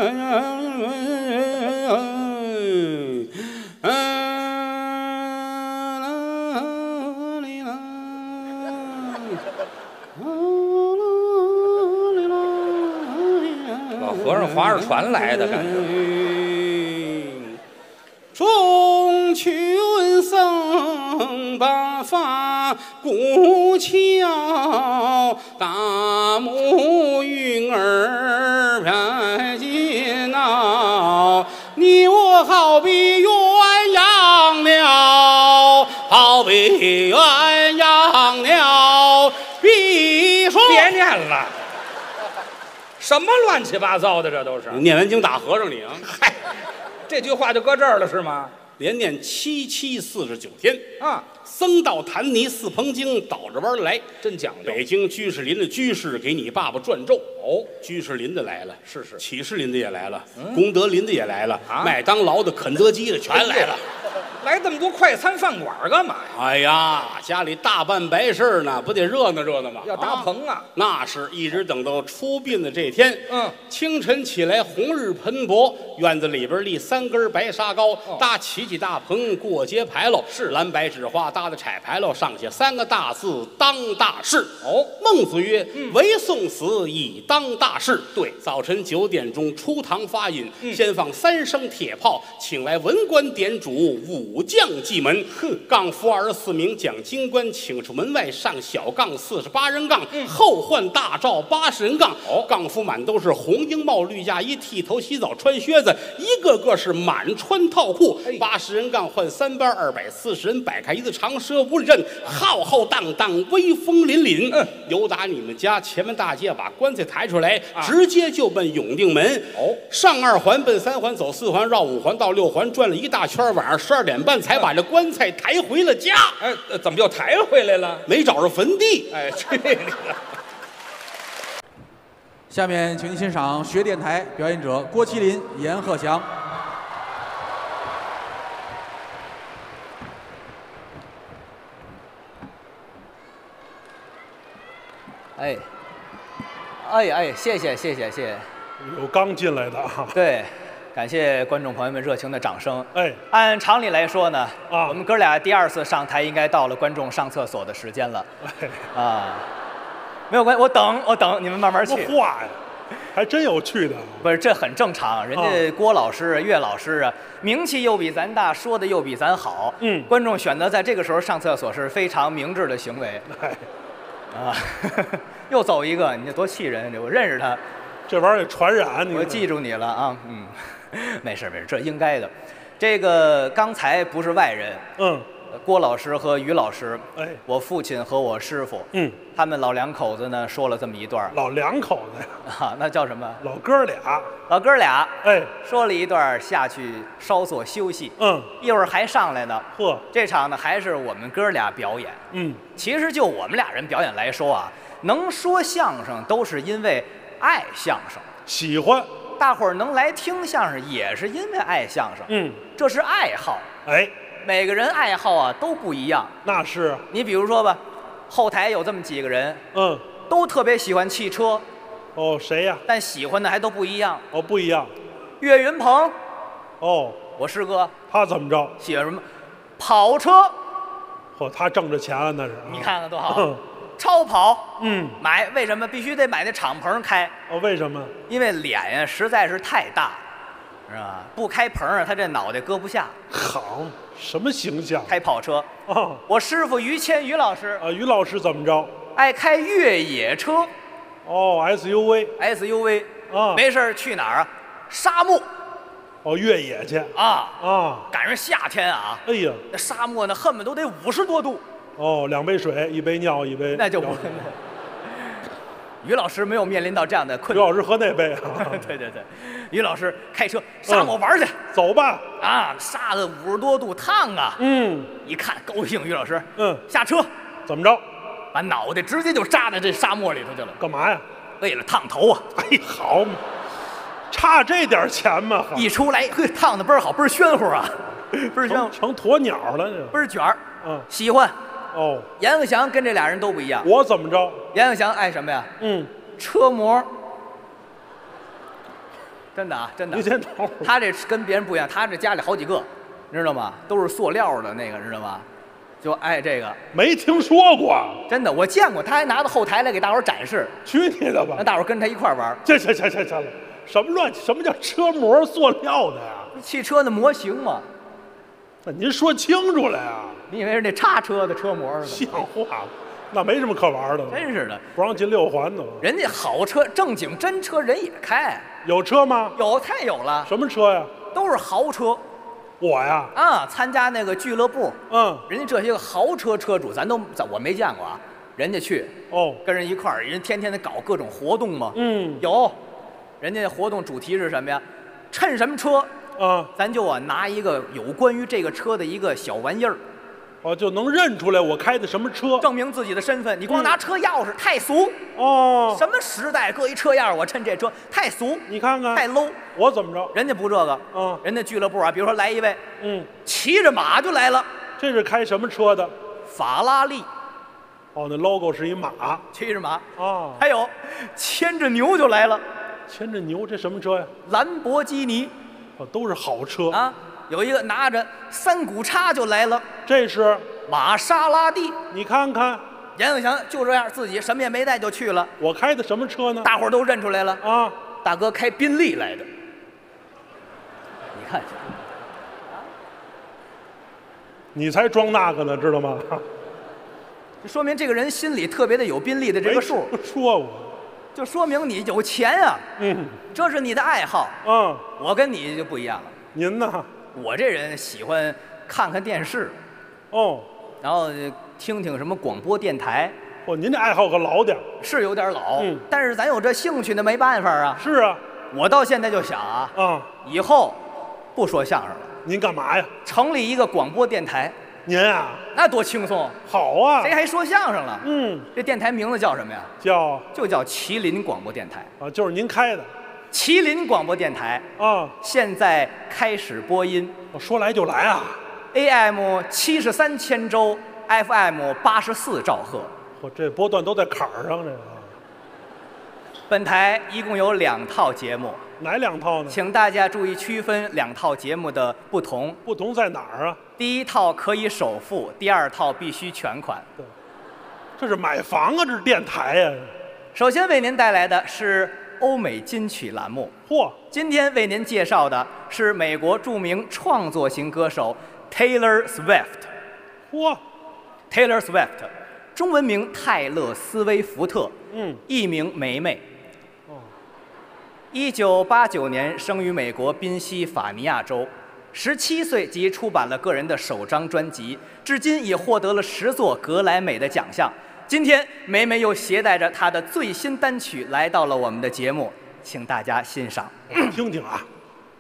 和尚划着船来的感觉。 众群僧把法鼓敲，大木云儿飘进闹。你我好比鸳鸯鸟，好比鸳鸯鸟。 别念了，什么乱七八糟的，这都是。 你念完经打和尚你啊？ 嗨，这句话就搁这儿了是吗？ 连念7749天啊！ 僧到坛尼四棚经，倒着弯来， 真讲究。 北京居士林的居士给你爸爸转咒哦， 居士林的来了， 是启士林的也来了，功德林的也来了， 啊， 麦当劳的、肯德基的全来了。 来这么多快餐饭馆干嘛呀？ 哎呀，家里大办白事呢，不得热闹热闹吗？ 要搭棚啊！ 那是一直等到出殡的这天。清晨起来，红日喷薄，院子里边立3根白沙膏，搭起大棚，过街牌楼，是蓝白纸花搭的彩牌楼，上写3个大字“当大事”。 哦， 孟子曰：“唯送死，以当大事。”对，早晨9点钟出堂发引，先放3声铁炮，请来文官点主，武将祭门。杠夫24名讲京官，请出门外上小杠48人杠，后换大罩80人杠。杠夫满都是红缨帽、绿嫁衣，剃头洗澡穿靴子，一个个是满穿套裤。80人杠换3班，240人摆开一字长蛇五里阵，浩浩荡荡，威风凛凛。由打你们家前门大街把棺材抬出来，直接就奔永定门。上2环奔3环，走4环，绕5环到6环，转了一大圈，晚上12点半才把这棺材抬回了家。 哎，怎么又抬回来了？ 没找着坟地。 哎，这个。 下面，请您欣赏学电台表演者郭麒麟、阎鹤祥。 谢谢。 有刚进来的啊。 对，感谢观众朋友们热情的掌声。 哎， 按常理来说呢，我们哥俩第2次上台应该到了观众上厕所的时间了。没有关系，我等，你们慢慢去。 话呀，还真有趣的。 不是，这很正常，人家郭老师、岳老师啊，名气又比咱大，说的又比咱好。观众选择在这个时候上厕所是非常明智的行为。又走一个，你这多气人！我认识他， 这玩意儿传染， 我记住你了啊。没事，这应该的。这个刚才不是外人，郭老师和于老师，我父亲和我师傅，他们老2口子呢说了这么一段。 老2口子呀？那叫什么？ 老哥俩。 老哥俩，说了一段，下去稍作休息。一会儿还上来呢。这场呢还是我们哥俩表演。其实就我们俩人表演来说啊，能说相声都是因为爱相声， 喜欢。 大伙儿能来听相声也是因为爱相声。这是爱好。每个人爱好啊都不一样。 那是。 你比如说吧，后台有这么几个人，都特别喜欢汽车。 谁呀？ 但喜欢的还都不一样。 不一样。 岳云鹏。我师哥。 他怎么着？ 喜欢什么？跑车。 他挣着钱了那是。 你看看多好。超跑。买，为什么必须得买那敞篷开？ 为什么？ 因为脸呀实在是太大，是吧？不开棚啊，他这脑袋搁不下。 好，什么形象？ 开跑车。我师傅于谦于老师。 于老师怎么着？ 爱开越野车。 SUV。 没事去哪儿啊？沙漠。 越野去。 赶上夏天啊。 哎呀， 那沙漠呢，恨不得都得50多度。 2杯水，1杯尿，1杯。 那就不。于老师没有面临到这样的困难。于老师喝那杯啊。 对，于老师开车沙漠玩去。 走吧。 沙子50多度，烫啊。一看高兴，于老师。下车。 怎么着？ 把脑袋直接就扎在这沙漠里头去了。 干嘛呀？ 为了烫头啊。 好嘛，差这点钱吗？ 一出来，烫的倍儿好，倍儿宣乎啊，倍儿宣乎。 成鸵鸟了这。 倍儿卷儿。喜欢。阎鹤祥跟这俩人都不一样。 我怎么着？ 阎鹤祥爱什么呀？车模。真的啊，真的。 你先等会儿。 他这跟别人不一样，他这家里好几个，你知道吗？都是塑料的那个，知道吗？就爱这个。 没听说过。 真的，我见过，他还拿到后台来给大伙展示。 去你的吧！ 让大伙跟他一块玩。 行了，什么叫车模塑料的呀？ 汽车的模型嘛。 那您说清楚了呀！ 你以为是那叉车的车模？ 像话，那没什么可玩的。 真是的， 不让进6环的。 人家好车，正经真车人也开。 有车吗？ 有，太有了。 什么车呀？ 都是豪车。 我呀？ 参加那个俱乐部。人家这些个豪车车主，我没见过啊， 人家去哦， 跟人一块儿，人天天得搞各种活动嘛。 嗯， 有，人家活动主题是什么呀？趁什么车啊， 咱就拿一个有关于这个车的一个小玩意儿， 哦，就能认出来我开的什么车， 证明自己的身份。你光拿车钥匙太俗。 哦， 什么时代搁一车钥匙，我趁这车太俗， 你看看太 low。 我怎么着？ 人家不这个，人家俱乐部啊，比如说来一位，骑着马就来了， 这是开什么车的？ 法拉利。 哦，那 logo 是一马， 骑着马啊， 还有牵着牛就来了， 牵着牛，这什么车呀？ 兰博基尼。 哦，都是好车啊。有一个拿着三股叉就来了， 这是玛莎拉蒂。 你看看， 严永祥就这样，自己什么也没带就去了。 我开的什么车呢？ 大伙儿都认出来了啊， 大哥开宾利来的。你看， 你才装那个呢，知道吗？ 这说明这个人心里特别的有宾利的这个数。 说我， 就说明你有钱啊。这是你的爱好。我跟你就不一样了。 您呢？ 我这人喜欢看看电视，然后听听什么广播电台。 您这爱好可老点儿。 是有点老，但是咱有这兴趣，那没办法啊。 是啊， 我到现在就想啊，以后不说相声了。 您干嘛呀？ 成立一个广播电台。 您啊， 那多轻松。 好啊， 谁还说相声了？这电台名字叫什么呀？ 就叫麒麟广播电台。 啊，就是您开的。 麒麟广播电台啊， 现在开始播音。 说来就来啊 ！AM 73千州 ，FM 84兆赫。 这波段都在坎儿上，这个。 本台一共有2套节目。 哪2套呢？ 请大家注意区分2套节目的不同。 不同在哪儿啊？ 第1套可以首付，第2套必须全款。 对，这是买房啊，这是电台呀。 首先为您带来的是欧美金曲栏目。今天为您介绍的是美国著名创作型歌手 Taylor Swift。Taylor Swift， 中文名泰勒·斯威夫特，艺名梅梅。1989年生于美国宾夕法尼亚州，17岁即出版了个人的首张专辑，至今已获得了10座格莱美的奖项。今天梅梅又携带着她的最新单曲来到了我们的节目，请大家欣赏。 听听啊。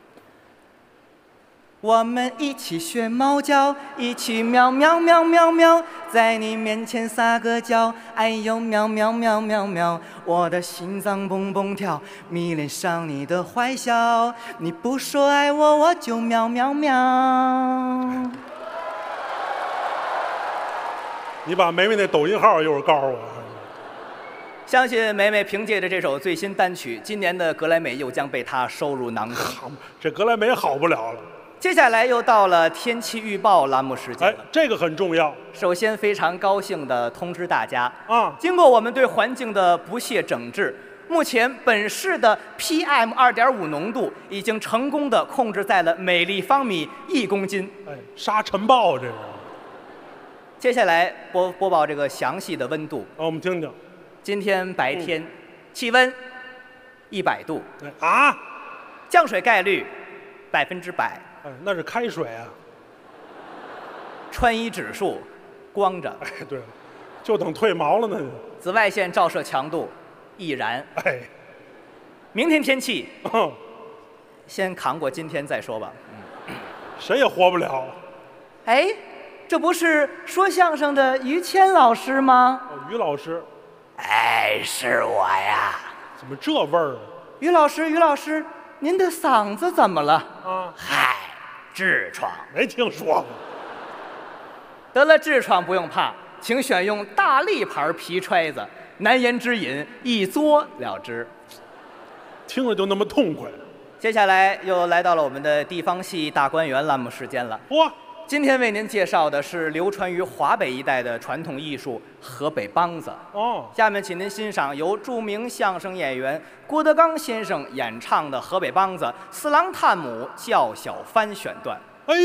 我们一起学猫叫，一起喵喵喵喵喵，在你面前撒个娇，哎呦喵喵喵喵喵，我的心脏蹦蹦跳，迷恋上你的坏笑，你不说爱我，我就喵喵喵。 你把梅梅那抖音号一会儿告诉我。 相信梅梅凭借着这首最新单曲，今年的格莱美又将被她收入囊中。 这格莱美好不了了。 接下来又到了天气预报栏目时间了。 这个很重要。 首先非常高兴地通知大家，经过我们对环境的不懈整治，目前本市的 PM2.5 浓度已经成功地控制在了每立方米1公斤。 沙尘暴这是。 接下来播报这个详细的温度。 我们听听。 今天白天，气温100度。降水概率100%。 那是开水啊。 穿衣指数光着。 对了，就等褪毛了呢。 紫外线照射强度易燃。明天天气，先扛过今天再说吧。 谁也活不了。 这不是说相声的于谦老师吗？ 于老师。 是我呀。 怎么这味儿啊？ 于老师，您的嗓子怎么了？痔疮。 没听说过。 得了痔疮不用怕，请选用大力牌皮揣子，难言之隐一嘬了之。 听着就那么痛快。 接下来又来到了我们的地方戏大观园栏目时间了。今天为您介绍的是流传于华北一带的传统艺术河北梆子。下面请您欣赏由著名相声演员郭德纲先生演唱的河北梆子《四郎探母叫小番》选段。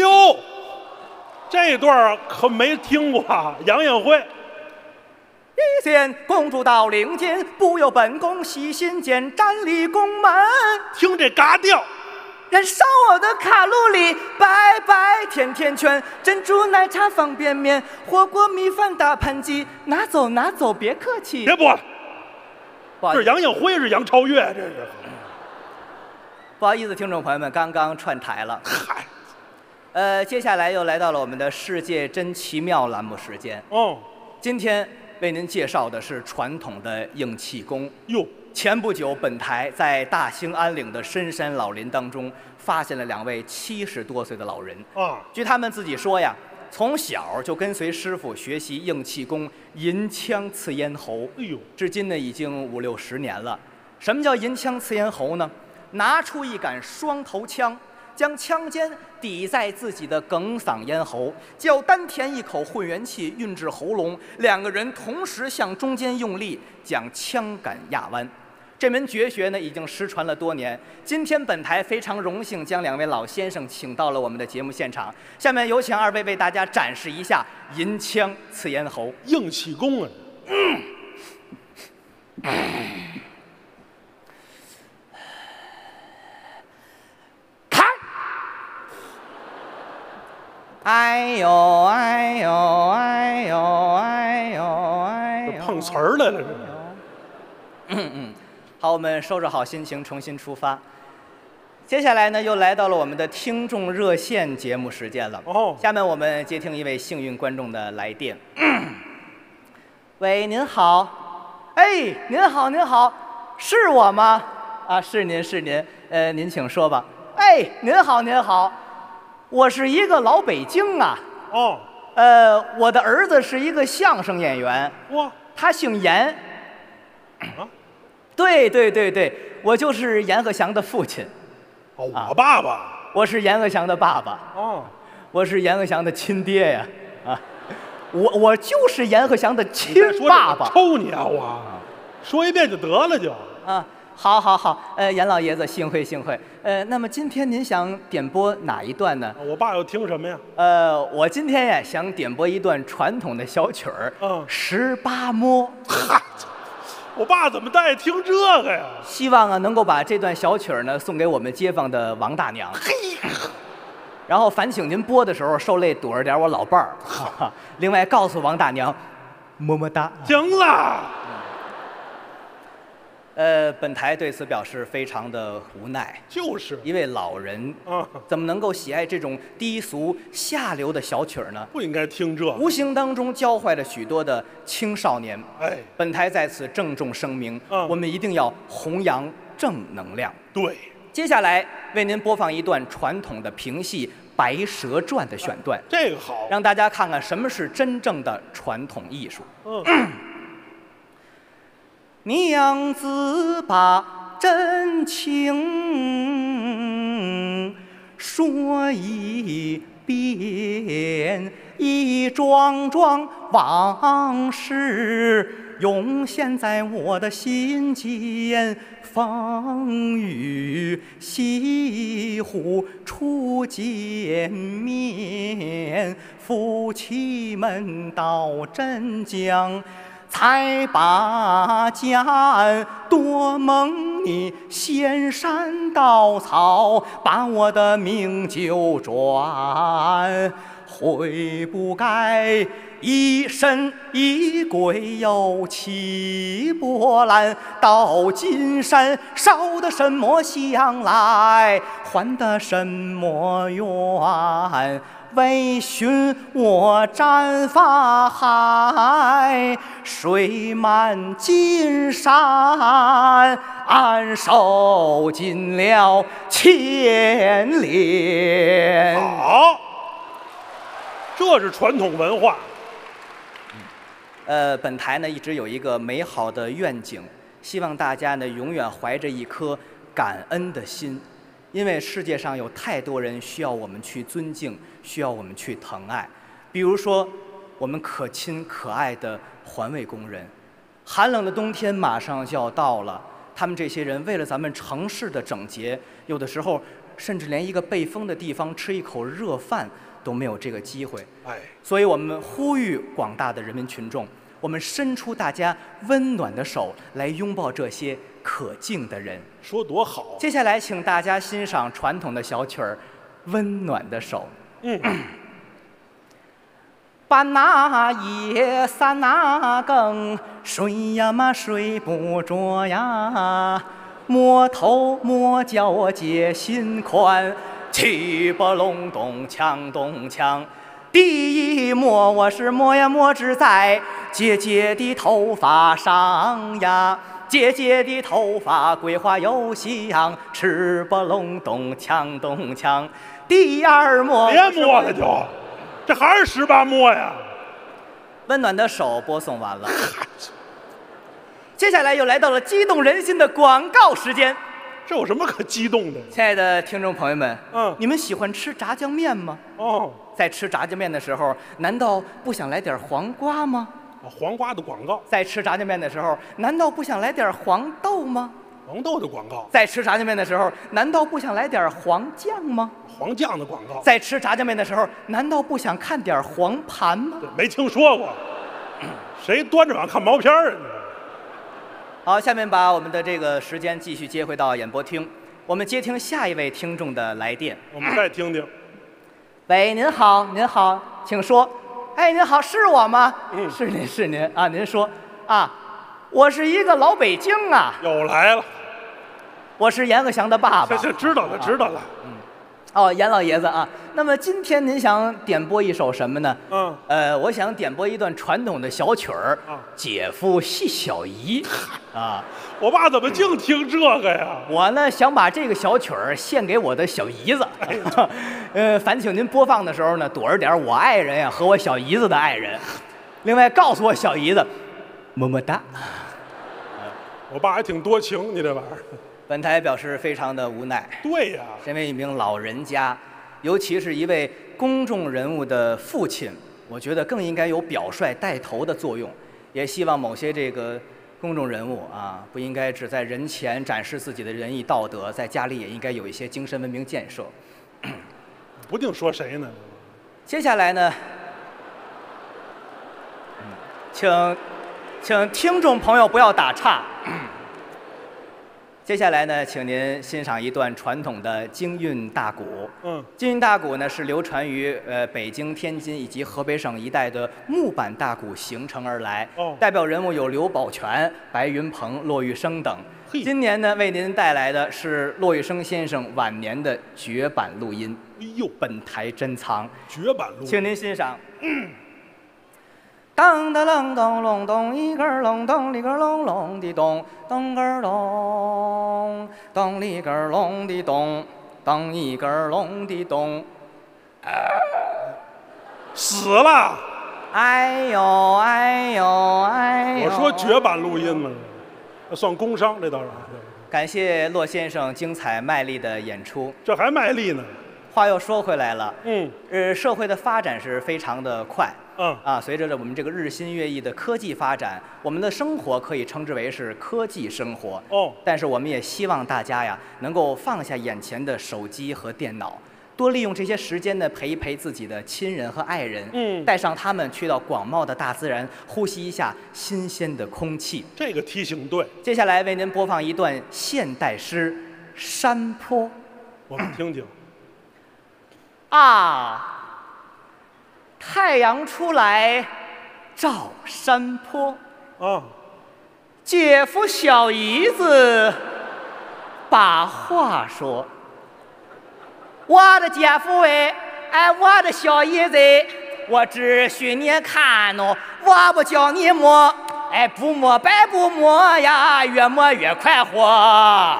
这段可没听过啊，杨延辉。 一见公主到领间，不由本宫细心间，站立宫门。 听这嘎调， 燃烧我的卡路里，拜拜甜甜圈，珍珠奶茶方便面，火锅米饭大盘鸡，拿走拿走，别客气。 别播了， 不好意思， 是杨颖辉是杨超越，这是。 不好意思，听众朋友们，刚刚串台了。 嗨， 接下来又来到了我们的世界真奇妙栏目时间。 哦， 今天为您介绍的是传统的硬气功。 哟， 前不久，本台在大兴安岭的深山老林当中发现了2位70多岁的老人。 啊， 据他们自己说呀，从小就跟随师傅学习硬气功，银枪刺咽喉。 哎呦， 至今呢已经50、60年了。什么叫银枪刺咽喉呢？拿出一杆双头枪，将枪尖抵在自己的哽嗓咽喉，较丹田一口混元气运至喉咙，2个人同时向中间用力，将枪杆压弯。这门绝学呢，已经失传了多年。今天本台非常荣幸将2位老先生请到了我们的节目现场。下面有请2位为大家展示一下银枪刺咽喉。 硬气功啊！ 开！哎呦哎呦哎呦哎呦哎呦！ 碰瓷儿来了，这是。 好，我们收拾好心情，重新出发。接下来呢，又来到了我们的听众热线节目时间了。 哦， 下面我们接听一位幸运观众的来电。喂，您好。哎，您好，您好，是我吗？啊，是您，是您。您请说吧。哎，您好，您好，我是一个老北京啊。 哦， 我的儿子是一个相声演员。 哇， 他姓严。 啊？ 对对对对，我就是阎鹤祥的父亲。 哦，我爸爸。 我是阎鹤祥的爸爸。 哦， 我是阎鹤祥的亲爹呀！啊，我就是阎鹤祥的亲爸爸。 抽你啊我！说一遍就得了就。 啊，好好好，阎老爷子幸会幸会。那么今天您想点播哪一段呢？ 我爸要听什么呀？ 我今天呀想点播一段传统的小曲儿。18摸。 嗨，我爸怎么爱听这个呀？ 希望啊能够把这段小曲儿呢送给我们街坊的王大娘。 嘿， 然后烦请您播的时候受累躲着点我老伴儿。另外告诉王大娘，么么哒。 行了。 本台对此表示非常的无奈。 就是一位老人啊， 怎么能够喜爱这种低俗下流的小曲儿呢？ 不应该听这。 无形当中教坏了许多的青少年。 哎， 本台在此郑重声明，我们一定要弘扬正能量。 对， 接下来为您播放一段传统的评戏《白蛇传》的选段， 这个好， 让大家看看什么是真正的传统艺术。娘子把真情说一遍，一桩桩往事涌现在我的心间。风雨西湖初见面，夫妻们到镇江才把家恩，多蒙你仙山稻草，把我的命就转。悔不该一身一鬼又起波澜，到金山烧的什么香来，还的什么愿？为寻我战法海，水漫金山，安受尽了牵连。 好，这是传统文化。 本台呢一直有一个美好的愿景，希望大家呢永远怀着一颗感恩的心，因为世界上有太多人需要我们去尊敬，需要我们去疼爱。比如说，我们可亲可爱的环卫工人，寒冷的冬天马上就要到了，他们这些人为了咱们城市的整洁，有的时候甚至连一个背风的地方吃一口热饭都没有这个机会。 哎， 所以我们呼吁广大的人民群众， 我们伸出大家温暖的手来拥抱这些可敬的人。 说多好！ 接下来，请大家欣赏传统的小曲儿《温暖的手》。半那夜三那更，睡呀嘛睡不着呀，摸头摸脚解心宽，气不隆咚锵咚锵。第一摸我是摸呀摸只在姐姐的头发上呀，姐姐的头发桂花又香，吃不隆咚锵咚锵。第二摸别摸了就，这还是18摸呀。 温暖的手播送完了，接下来又来到了激动人心的广告时间。 这有什么可激动的？ 亲爱的听众朋友们，你们喜欢吃炸酱面吗？在吃炸酱面的时候，难道不想来点黄瓜吗？ 黄瓜的广告。 在吃炸酱面的时候，难道不想来点黄豆吗？ 黄豆的广告。 在吃炸酱面的时候，难道不想来点黄酱吗？ 黄酱的广告。 在吃炸酱面的时候，难道不想看点黄盘吗？ 没听说过，谁端着碗看毛片啊？ 好，下面把我们的这个时间继续接回到演播厅，我们接听下一位听众的来电。 我们再听听。 喂，您好，您好，请说。哎，您好，是我吗？是您，是您啊。您说啊，我是一个老北京啊。 又来了。 我是阎鹤祥的爸爸。 这知道了，知道了。 哦，阎老爷子啊，那么今天您想点播一首什么呢？我想点播一段传统的小曲儿，姐夫戏小姨。啊， 我爸怎么净听这个呀？ 我呢想把这个小曲儿献给我的小姨子。烦请您播放的时候呢，躲着点我爱人呀和我小姨子的爱人。另外告诉我小姨子，么么哒。 我爸还挺多情，你这玩意儿。 本台表示非常的无奈。 对呀， 身为一名老人家，尤其是一位公众人物的父亲，我觉得更应该有表率带头的作用。也希望某些这个公众人物啊，不应该只在人前展示自己的仁义道德，在家里也应该有一些精神文明建设。 不定说谁呢？ 接下来呢，请听众朋友不要打岔。接下来呢，请您欣赏一段传统的京韵大鼓。京韵大鼓呢是流传于北京、天津以及河北省一带的木板大鼓形成而来。代表人物有刘宝全、白云鹏、骆玉生等。今年呢，为您带来的是骆玉生先生晚年的绝版录音。 哎呦， 本台珍藏。 绝版录音， 请您欣赏。当当啷咚隆咚，一根隆咚里根隆隆的咚，咚根隆，咚里根隆的咚，咚一根隆的咚。 死了！ 哎呦哎呦哎呦！ 我说绝版录音嘛，算工伤，这当然。 感谢骆先生精彩卖力的演出。 这还卖力呢。 话又说回来了，社会的发展是非常的快。随着我们这个日新月异的科技发展，我们的生活可以称之为是科技生活。但是我们也希望大家呀，能够放下眼前的手机和电脑，多利用这些时间呢，陪一陪自己的亲人和爱人。带上他们去到广袤的大自然，呼吸一下新鲜的空气。 这个提醒对。 接下来为您播放一段现代诗《山坡》， 我们听听。 太阳出来照山坡，姐夫小姨子把话说。我的姐夫我的小姨子，我只许你看哦，我不叫你摸，不摸白不摸呀，越摸越快活。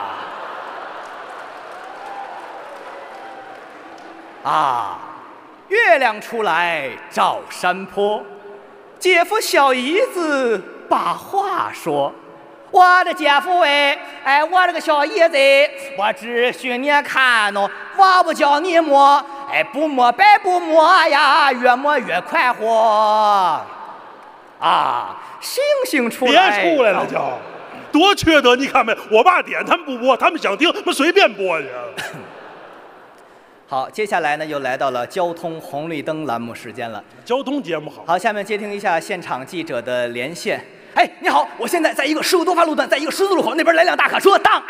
月亮出来照山坡，姐夫小姨子把话说。我的姐夫我这个小姨子，我只许你看哦，我不叫你摸，不摸白不摸呀，越摸越快活。星星出来， 别出来了就，多缺德！你看没？我爸点他们不播，他们想听，我们随便播去。 好，接下来呢又来到了交通红绿灯栏目时间了。 交通节目好。 好，下面接听一下现场记者的连线。哎，你好，我现在在一个15多发路段，在一个十字路口，那边来辆大卡车，当啊！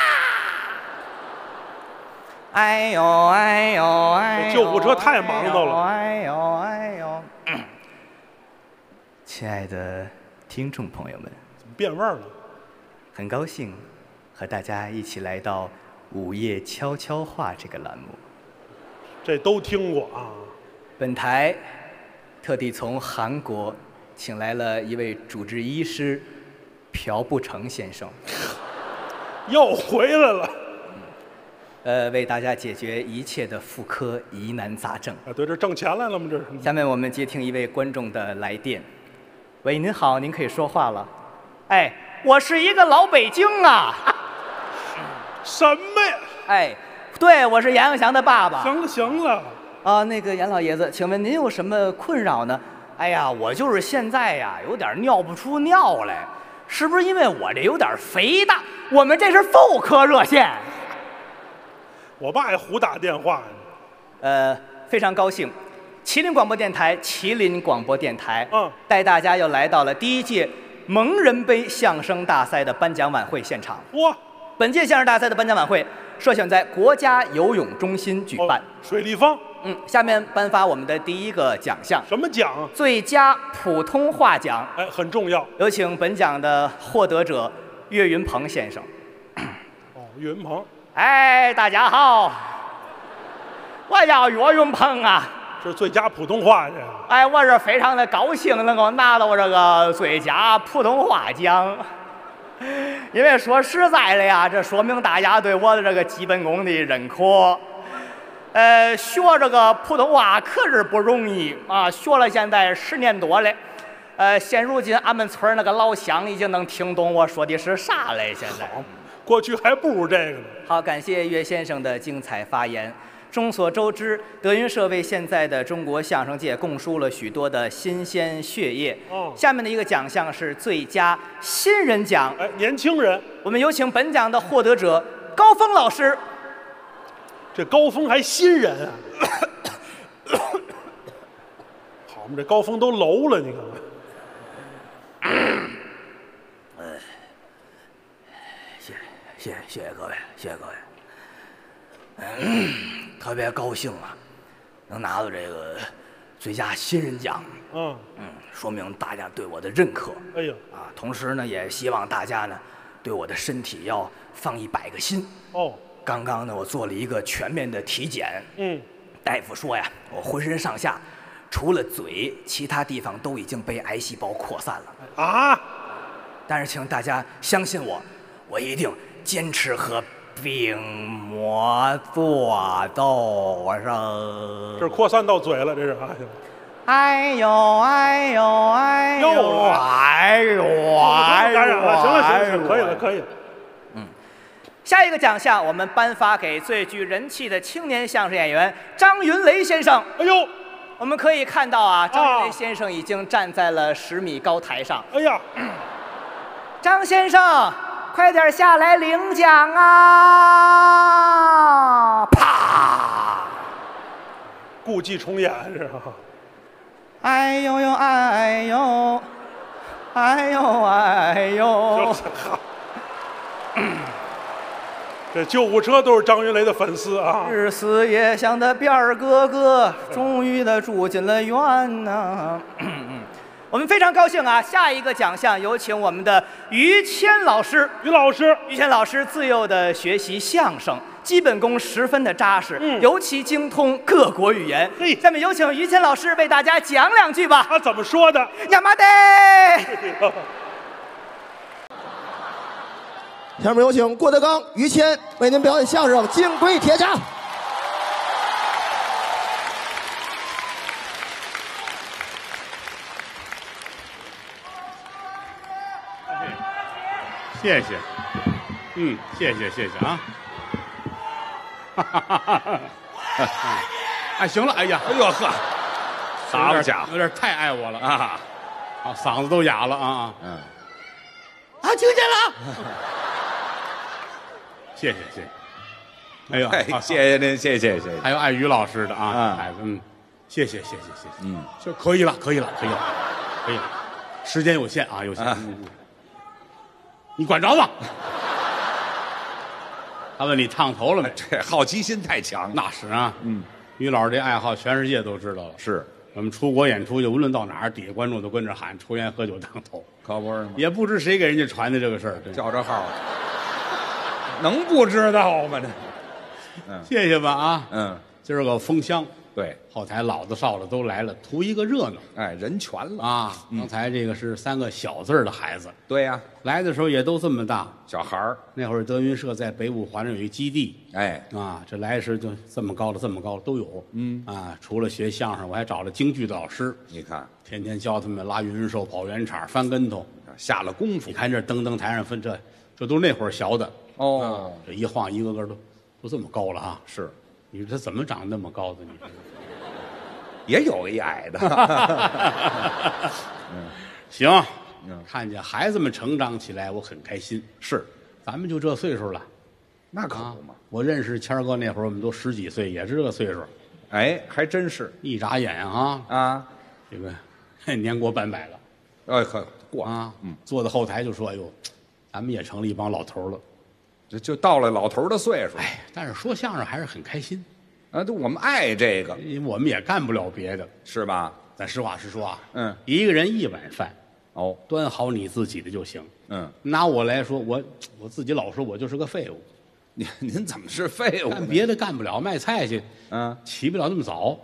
哎呦哎呦哎呦！ 救护车太忙叨了。 哎呦哎呦！亲爱的听众朋友们， 怎么变味儿了？ 很高兴和大家一起来到午夜悄悄话这个栏目。 这都听过啊。 本台特地从韩国请来了一位主治医师朴不成先生， 又回来了。 为大家解决一切的妇科疑难杂症。 啊，对，这挣钱来了吗？这是。 下面我们接听一位观众的来电。喂，您好，您可以说话了。哎，我是一个老北京啊。 什么呀？ 哎，对，我是阎永祥的爸爸。 行了行了。 啊，那个阎老爷子，请问您有什么困扰呢？哎呀，我就是现在呀，有点尿不出尿来，是不是因为我这有点肥大？我们这是妇科热线。 我爸也胡打电话呢。 非常高兴，麒麟广播电台，带大家又来到了第1届蒙人杯相声大赛的颁奖晚会现场。 哇！ 本届相声大赛的颁奖晚会设选在国家游泳中心举办。 水立方。 下面颁发我们的第1个奖项。 什么奖？ 最佳普通话奖。 哎，很重要。 有请本奖的获得者岳云鹏先生。 岳云鹏。 哎，大家好，我叫岳云鹏啊。 这是最佳普通话去。 哎，我是非常的高兴能够拿到这个最佳普通话奖，因为说实在的呀，这说明大家对我的这个基本功的认可。学这个普通话可是不容易啊，学了现在10年多了。现如今俺们村那个老乡已经能听懂我说的是啥了。现在， 过去还不如这个呢。 好，感谢岳先生的精彩发言。众所周知，德云社为现在的中国相声界供输了许多的新鲜血液。下面的一个奖项是最佳新人奖。 哎，年轻人。 我们有请本奖的获得者高峰老师。 这高峰还新人啊？好嘛，这高峰都楼了，你看看。 谢谢各位，谢谢各位。特别高兴啊，能拿到这个最佳新人奖。说明大家对我的认可。 哎呀， 同时呢，也希望大家呢对我的身体要放100个心。刚刚呢，我做了一个全面的体检。大夫说呀，我浑身上下除了嘴，其他地方都已经被癌细胞扩散了。 啊！ 但是请大家相信我，我一定坚持和病魔做斗争。 这扩散到嘴了，这是。 哎呦哎呦哎呦哎呦哎呦！ 感染了，行了行了，可以了可以了。 下一个奖项我们颁发给最具人气的青年相声演员张云雷先生。 哎呦， 我们可以看到啊，张云雷先生已经站在了10米高台上。 哎呀， 张先生，快点下来领奖啊！啪！ 故伎重演是吧？ 哎呦呦哎呦，哎呦哎呦！ 这救护车都是张云雷的粉丝啊！ 日思夜想的辫儿哥哥，终于的住进了院呐。我们非常高兴啊！下一个奖项有请我们的于谦老师。 于老师， 于谦老师自幼的学习相声，基本功十分的扎实，尤其精通各国语言。下面有请于谦老师为大家讲2句吧。 他怎么说的？ 亚麻得。 下面有请郭德纲、于谦为您表演相声《金龟铁甲》。 谢谢，谢谢啊！哎，行了，哎呀， 哎呦呵，好家伙， 有点太爱我了啊！嗓子都哑了啊！ 听见了。 谢谢。 哎呦， 谢谢您，谢谢。 还有爱于老师的啊，孩子，谢谢，就可以了。时间有限啊，有限。你管着吧。他问你烫头了没？ 这好奇心太强。 那是啊，于老师这爱好，全世界都知道了。 是我们出国演出去，无论到哪儿，底下观众都跟着喊抽烟喝酒烫头， 可不是吗？ 也不知谁给人家传的这个事儿， 叫这号，能不知道吗？这， 谢谢吧啊，今儿个封箱， 对， 后台老的少的都来了，图一个热闹。 哎，人全了啊！刚才这个是3个小字的孩子， 对呀， 来的时候也都这么大， 小孩儿。 那会儿德云社在北五环有一基地， 哎， 这来时就这么高的都有，除了学相声，我还找了京剧的老师， 你看， 天天教他们拉云兽、跑圆场、翻跟头， 下了功夫。 你看这登台上分这都是那会儿学的哦， 这一晃一个个都这么高了哈。 是， 你说他怎么长那么高的？你说也有一矮的。 行，看见孩子们成长起来，我很开心。 是， 咱们就这岁数了， 那可不嘛。 我认识谦儿哥那会儿，我们都10几岁，也是这个岁数。 哎，还真是， 一眨眼啊，这个年过半百了。 哎，可过啊，坐在后台就说：“哎呦，咱们也成了一帮老头了， 就到了老头的岁数。” 哎，但是说相声还是很开心。 就我们爱这个， 因为我们也干不了别的， 是吧？ 咱实话实说啊， 一个人1碗饭，端好你自己的就行。拿我来说，我自己老说我就是个废物。 您怎么是废物？ 干别的干不了，卖菜去，起不了那么早。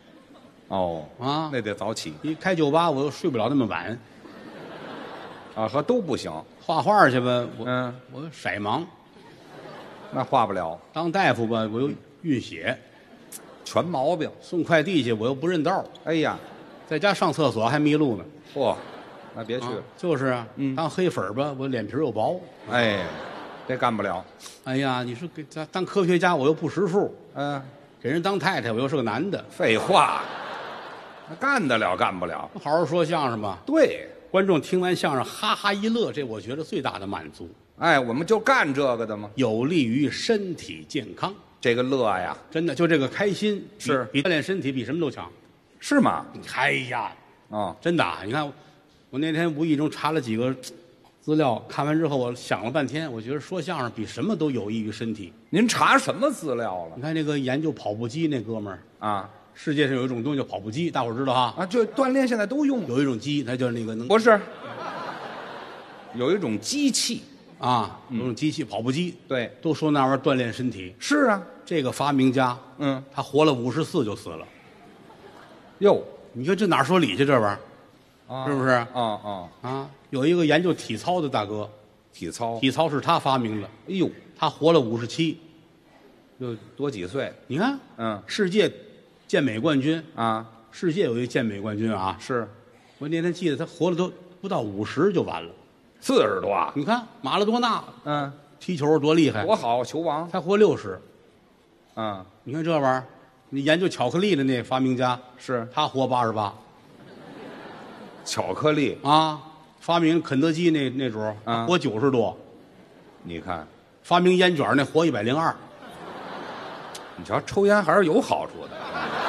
那得早起。 你开酒吧，我又睡不了那么晚。 和都不行。 画画去吧，我色盲， 那画不了。 当大夫吧，我又晕血。 全毛病。 送快递去，我又不认道。 哎呀， 在家上厕所还迷路呢。 嚯，那别去了。 就是啊，当黑粉吧，我脸皮又薄。 哎，这干不了。 哎呀，你说给当科学家，我又不识数。给人当太太，我又是个男的。 废话，那干得了干不了？ 好好说相声吧。 对， 观众听完相声哈哈一乐，这我觉得最大的满足。 哎，我们就干这个的吗？ 有利于身体健康。 这个乐呀， 真的就这个开心是比锻炼身体比什么都强， 是吗？ 哎呀，真的，你看我那天无意中查了几个资料，看完之后我想了半天，我觉得说相声比什么都有益于身体。 您查什么资料了？ 你看那个研究跑步机那哥们儿世界上有一种东西叫跑步机，大伙儿知道哈？ 就锻炼现在都用。 有一种机，它叫那个不是，有一种机器。 有种机器跑步机， 对， 都说那玩意儿锻炼身体。 是啊， 这个发明家，他活了54就死了。哟，你说这哪说理去这玩意儿，是不是？有一个研究体操的大哥，体操是他发明的。哎呦，他活了57， 又多几岁？ 你看，世界健美冠军世界有一健美冠军是我那天记得他活了都不到50就完了。 40多， 你看马拉多纳，踢球多厉害， 多好，球王， 才活60，你看这玩意儿，你研究巧克力的那发明家是他活88， 巧克力发明肯德基那主活90多， 你看， 发明烟卷那活102， 你瞧，抽烟还是有好处的，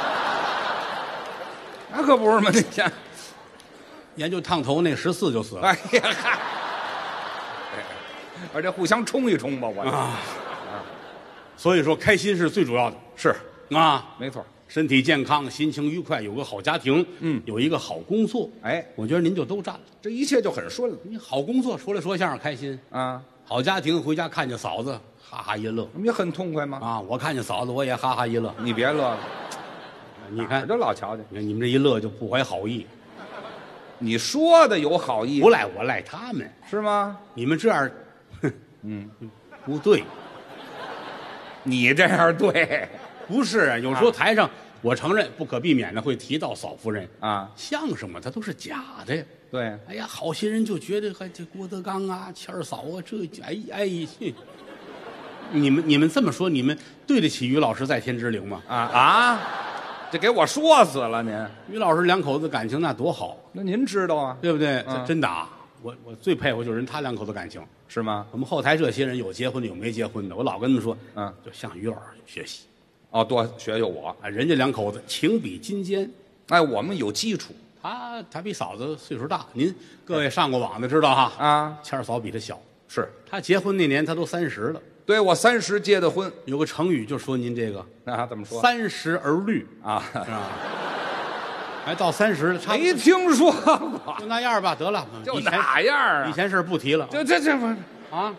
那可不是吗？你看， 研究烫头那14就死了， 哎呀嗨。而且互相冲一冲吧，我所以说开心是最主要的， 是没错， 身体健康，心情愉快，有个好家庭，有一个好工作， 哎， 我觉得您就都占了， 这一切就很顺了。 你好工作，出来说相声开心好家庭，回家看见嫂子哈哈一乐， 也很痛快吗？ 我看见嫂子我也哈哈一乐， 你别乐了， 你看这老瞧见， 你们这一乐就不怀好意。 你说的有好意， 不赖我，赖他们， 是吗？ 你们这样。不对， 你这样对， 不是有时候台上我承认不可避免的会提到嫂夫人相声嘛，它都是假的。 对， 哎呀，好些人就觉得这郭德纲谦儿嫂这你们这么说，你们对得起于老师在天之灵吗？ 这给我说死了您！ 于老师两口子感情那多好， 那您知道啊， 对不对？真的我最佩服就是人他两口子感情， 是吗？ 我们后台这些人有结婚的，有没结婚的，我老跟他们说，就向于老师学习， 哦，多学学我啊，人家两口子情比金坚， 哎，我们有基础。 他比嫂子岁数大，您各位上过网的知道哈啊， 谦儿嫂比他小， 是他结婚那年他都30了， 对我30结的婚， 有个成语就说您这个怎么说 ？30而绿啊， 是吧？还到30了， 没听说过， 就那样吧，得了， 就哪样啊？ 以前事不提了， 这不啊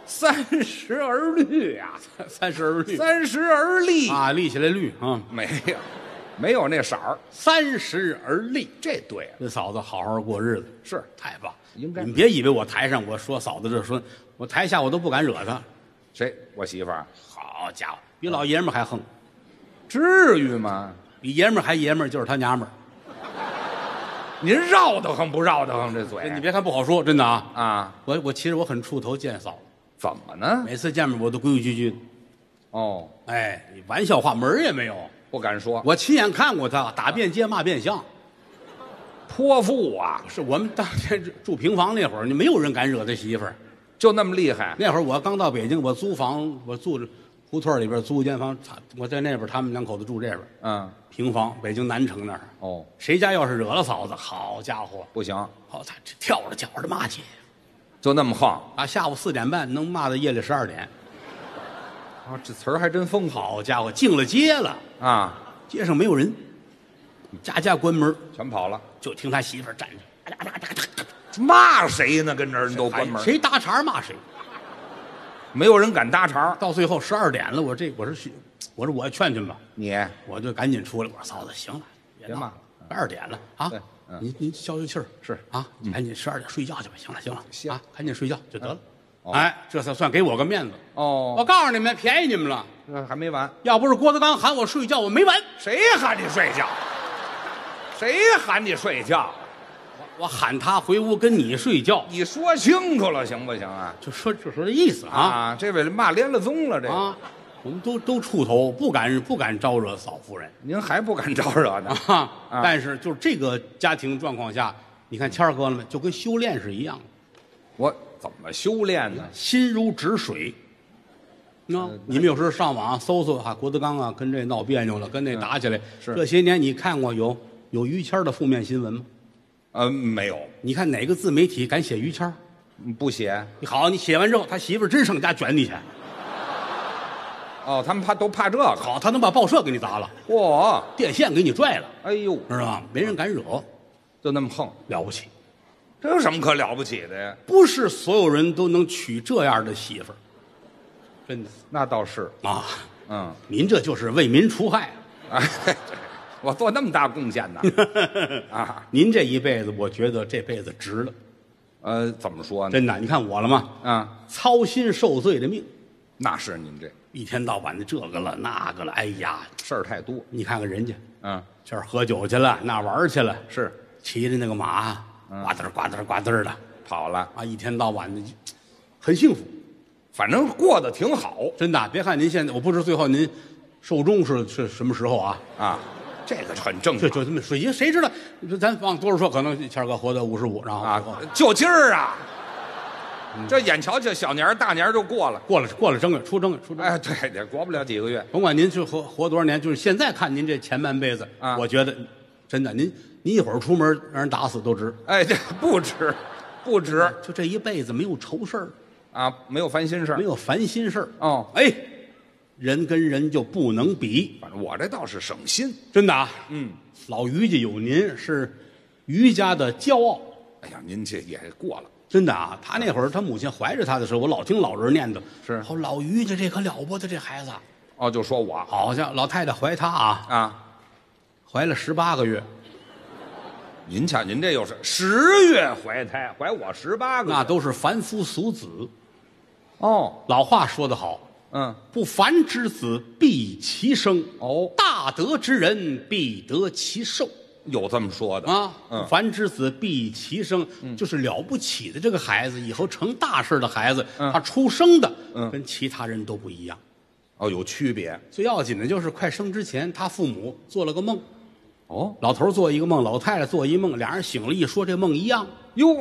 ，30而绿呀 ，30而绿 ，30而立啊，立起来绿啊， 没有那色儿 ，30而立， 这对， 跟嫂子好好过日子是太棒。 应该你们别以为我台上我说嫂子这说，我台下我都不敢惹她。 谁？我媳妇儿。 好家伙，比老爷们儿还横， 至于吗？ 比爷们儿还爷们儿就是他娘们儿。 您绕得慌不绕得慌这嘴？ 你别看不好说，真的啊啊！ 我其实我很怵头见嫂子， 怎么呢？ 每次见面我都规规矩矩的。 哦， 哎，你玩笑话门儿也没有， 不敢说。 我亲眼看过他打遍街骂遍巷， 泼妇啊！ 是我们当年住平房那会儿，你没有人敢惹他媳妇儿， 就那么厉害。 那会儿我刚到北京，我租房，我住着胡同里边租一间房，我在那边，他们两口子住这边。平房，北京南城那儿。 哦， 谁家要是惹了嫂子，好家伙， 不行， 好，他这跳着脚着骂去， 就那么横啊！下午4点半能骂到夜里12点。 啊，这词儿还真丰富。 好家伙，进了街了啊！ 街上没有人，家家关门， 全跑了， 就听他媳妇儿站着， 骂谁呢？跟这人都关门， 谁搭茬骂谁， 没有人敢搭茬。 到最后12点了，我说我劝劝吧，我就赶紧出来，我说嫂子，行了，别骂了，12点了啊！您消消气儿是啊，赶紧12点睡觉去吧。行了啊，赶紧睡觉就得了。哎，这才算给我个面子哦！ 我告诉你们，便宜你们了。 还没完， 要不是郭德纲喊我睡觉，我没完。 谁喊你睡觉？谁喊你睡觉？ 我喊他回屋跟你睡觉。 你说清楚了行不行啊？ 就说这意思啊！ 这位骂连了宗了，这啊，我们都出头，不敢招惹嫂夫人。 您还不敢招惹呢啊！但是就这个家庭状况下，你看谦儿哥了没？就跟修炼是一样的。 我怎么修炼呢？ 心如止水。你们有时候上网搜搜哈，郭德纲啊，跟这闹别扭了，跟那打起来。 是这些年你看过有于谦的负面新闻吗？ 没有。 你看哪个自媒体敢写于谦？ 不写。 好，你写完之后，他媳妇儿真上家卷你去。 哦，他们都怕这个。 好，他能把报社给你砸了， 嚯， 电线给你拽了。 哎呦， 知道吧？没人敢惹， 就那么横， 了不起。 这有什么可了不起的呀？ 不是所有人都能娶这样的媳妇儿，真的。 那倒是啊，您这就是为民除害。 哎，我做那么大贡献呢。啊， 您这一辈子，我觉得这辈子值了。 怎么说呢？ 真的，你看我了吗？操心受罪的命。 那是您这一天到晚的这个了那个了，哎呀， 事儿太多。 你看看人家，这儿喝酒去了，那玩去了， 是骑着那个马。呱嘚呱嘚呱嘚的跑了啊！一天到晚的，很幸福， 反正过得挺好。 真的，别看您现在，我不知道最后您寿终是什么时候啊？ 这个很正常。 就这么水晶，谁知道？咱往多少说，可能谦儿哥活到55，然后就今儿啊，这眼瞧这小年大年就过了正月出正月。 哎，对，也过不了几个月。 甭管您去活多少年，就是现在看您这前半辈子我觉得真的您一会儿出门让人打死都值。 哎，这不值， 就这一辈子没有愁事儿啊，没有烦心事儿， 没有烦心事儿。 哦， 哎，人跟人就不能比。 反正我这倒是省心， 真的啊。老于家有您是于家的骄傲。 哎呀，您这也过了。 真的啊，他那会儿他母亲怀着他的时候，我老听老人念叨， 是老于家这可了不得，这孩子。 哦，就说我好像老太太怀他怀了18个月。 您瞧，您这又是10月怀胎，怀我18个月， 那都是凡夫俗子。 哦， 老话说得好，不凡之子必其生，大德之人必得其寿。 有这么说的啊？不凡之子必其生，就是了不起的这个孩子，以后成大事的孩子，他出生的跟其他人都不一样。 哦，有区别。 最要紧的就是快生之前，他父母做了个梦。 哦， 老头做一个梦，老太太做一梦，俩人醒了，一说这梦一样。 哟，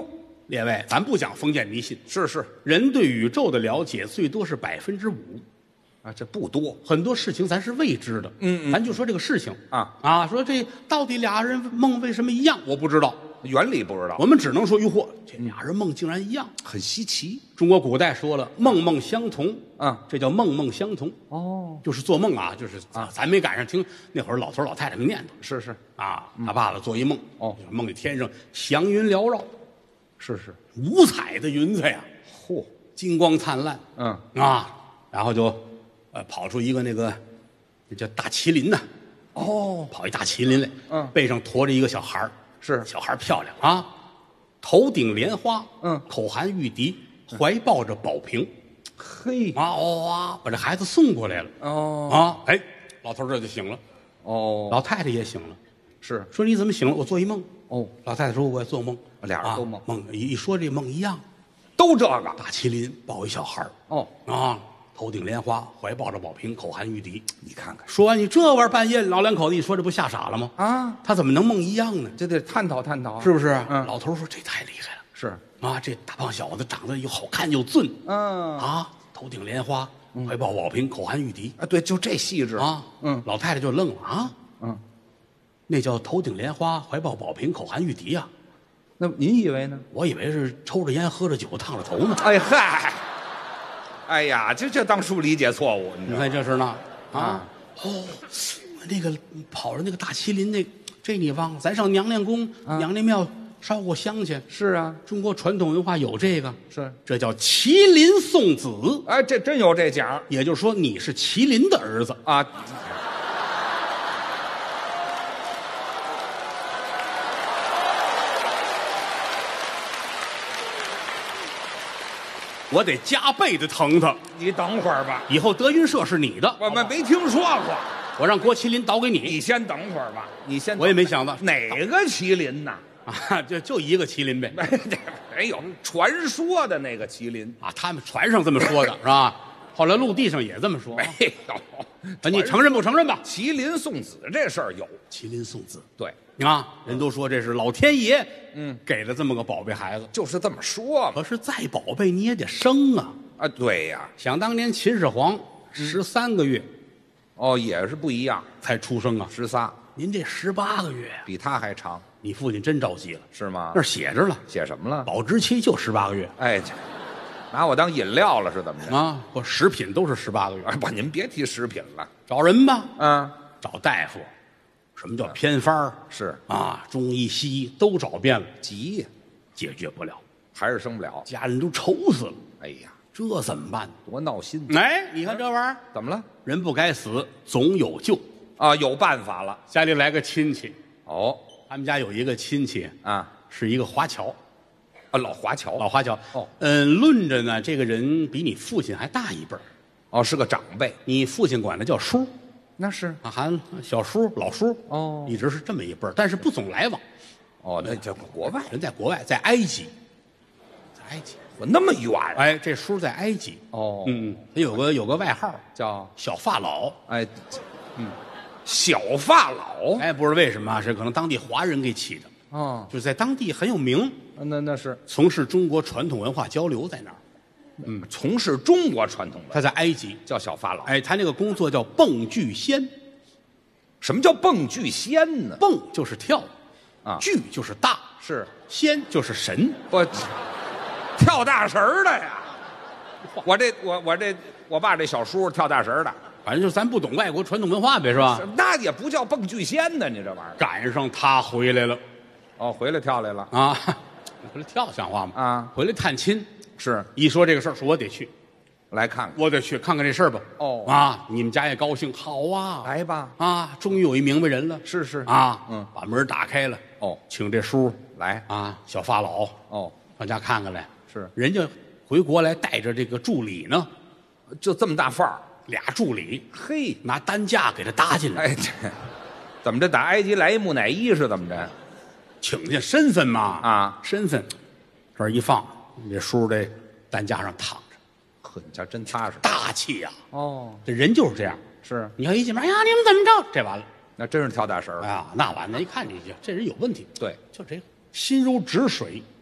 列位，咱不讲封建迷信， 是， 人对宇宙的了解最多是5%， 啊，这不多， 很多事情咱是未知的。咱就说这个事情啊，说这到底俩人梦为什么一样，我不知道， 原理不知道， 我们只能说，哟嚯，这俩人梦竟然一样， 很稀奇。 中国古代说了，梦梦相同这叫梦梦相同。就是做梦啊，就是咱没赶上听那会儿老头老太太们念叨， 是啊，他爸爸做一梦，梦里天上祥云缭绕， 是五彩的云彩呀， 嚯， 金光灿烂，然后就跑出一个那叫大麒麟呐，跑一大麒麟来，背上驮着一个小孩儿， 是小孩儿漂亮啊，头顶莲花，口含玉笛，怀抱着宝瓶， 嘿把这孩子送过来了，老头这就醒了，老太太也醒了， 是说你怎么醒了？我做一梦，老太太说我也做梦， 俩人都梦， 一说这梦一样， 都这个大麒麟抱一小孩儿，头顶莲花，怀抱着宝瓶，口含玉笛。 你看看， 说完你这玩意儿半夜老两口子一说，这不吓傻了吗？他怎么能梦一样呢？ 这得探讨探讨， 是不是？老头说这太厉害了， 是这大胖小子长得又好看又俊，头顶莲花，怀抱宝瓶，口含玉笛。 对，就这细致老太太就愣了那叫头顶莲花，怀抱宝瓶，口含玉笛呀。 那您以为呢？ 我以为是抽着烟，喝着酒，烫着头呢。 哎嗨。哎呀，这当初理解错误， 你看这是呢那个跑着那个大麒麟这你忘了？咱上娘娘宫、娘娘庙烧过香去。 是啊， 中国传统文化有这个， 是这叫麒麟送子。 哎，这真有这讲， 也就是说你是麒麟的儿子啊。 我得加倍的疼他。 你等会儿吧， 以后德云社是你的。 我们没听说过， 我让郭麒麟倒给你。 你先等会儿吧， 我也没想到哪个麒麟呐？ 就一个麒麟呗。 没有传说的那个麒麟他们船上这么说的是吧？后来陆地上也这么说。 没有， 你承认不承认吧？ 麒麟送子这事儿有， 麒麟送子， 对人都说这是老天爷给了这么个宝贝孩子， 就是这么说嘛。 可是再宝贝你也得生啊。 对呀， 想当年秦始皇13个月， 也是不一样才出生啊 ，13， 您这18个月比他还长。 你父亲真着急了， 是吗？ 那写着了， 写什么了？ 保质期就18个月。 哎，拿我当饮料了是怎么着？ 不，食品都是18个月。 不，您别提食品了， 找人吧，找大夫。什么叫偏方？ 是中医西医都找遍了， 急呀， 解决不了， 还是生不了， 家人都愁死了。 哎呀， 这怎么办？ 多闹心！ 你看这玩意儿怎么了？ 人不该死，总有救有办法了。 家里来个亲戚，他们家有一个亲戚是一个华侨， 老华侨， 论着呢，这个人比你父亲还大一辈儿， 是个长辈， 你父亲管他叫叔。 那是喊小叔、老叔一直是这么一辈儿，但是不总来往。 那叫国外， 人在国外，在埃及， 我那么远。 这叔在埃及。他有个外号叫小发老。 小发老。 不知道为什么是可能当地华人给起的。就是在当地很有名。 那是从事中国传统文化交流，在那儿。 从事中国传统文化， 他在埃及叫小发老。 他那个工作叫蹦巨仙。 什么叫蹦巨仙呢？ 蹦就是跳，巨就是大， 是仙就是神。 跳大神的呀！我爸这小叔跳大神的， 反正就咱不懂外国传统文化呗，是吧？ 那也不叫蹦巨仙呢，你这玩意儿。 赶上他回来了， 回来跳来了回来跳像话吗？回来探亲。 是一说这个事儿，说我得去， 来看看， 我得去看看这事儿吧。你们家也高兴，好啊， 来吧。 终于有一明白人了。 是把门打开了。请这叔来小发老上家看看来。 是人家回国来带着这个助理呢， 就这么大范儿 ，2助理， 嘿， 拿担架给他搭进来。 怎么着？打埃及来一木乃伊是怎么着？ 请见身份嘛身份，这儿一放。这叔这担架上躺着， 你家真踏实， 大气呀！这人就是这样。 是你要一进门，哎呀，你们怎么着？这完了， 那真是跳大神那完了，一看你这人有问题。 对， 就这个心如止水，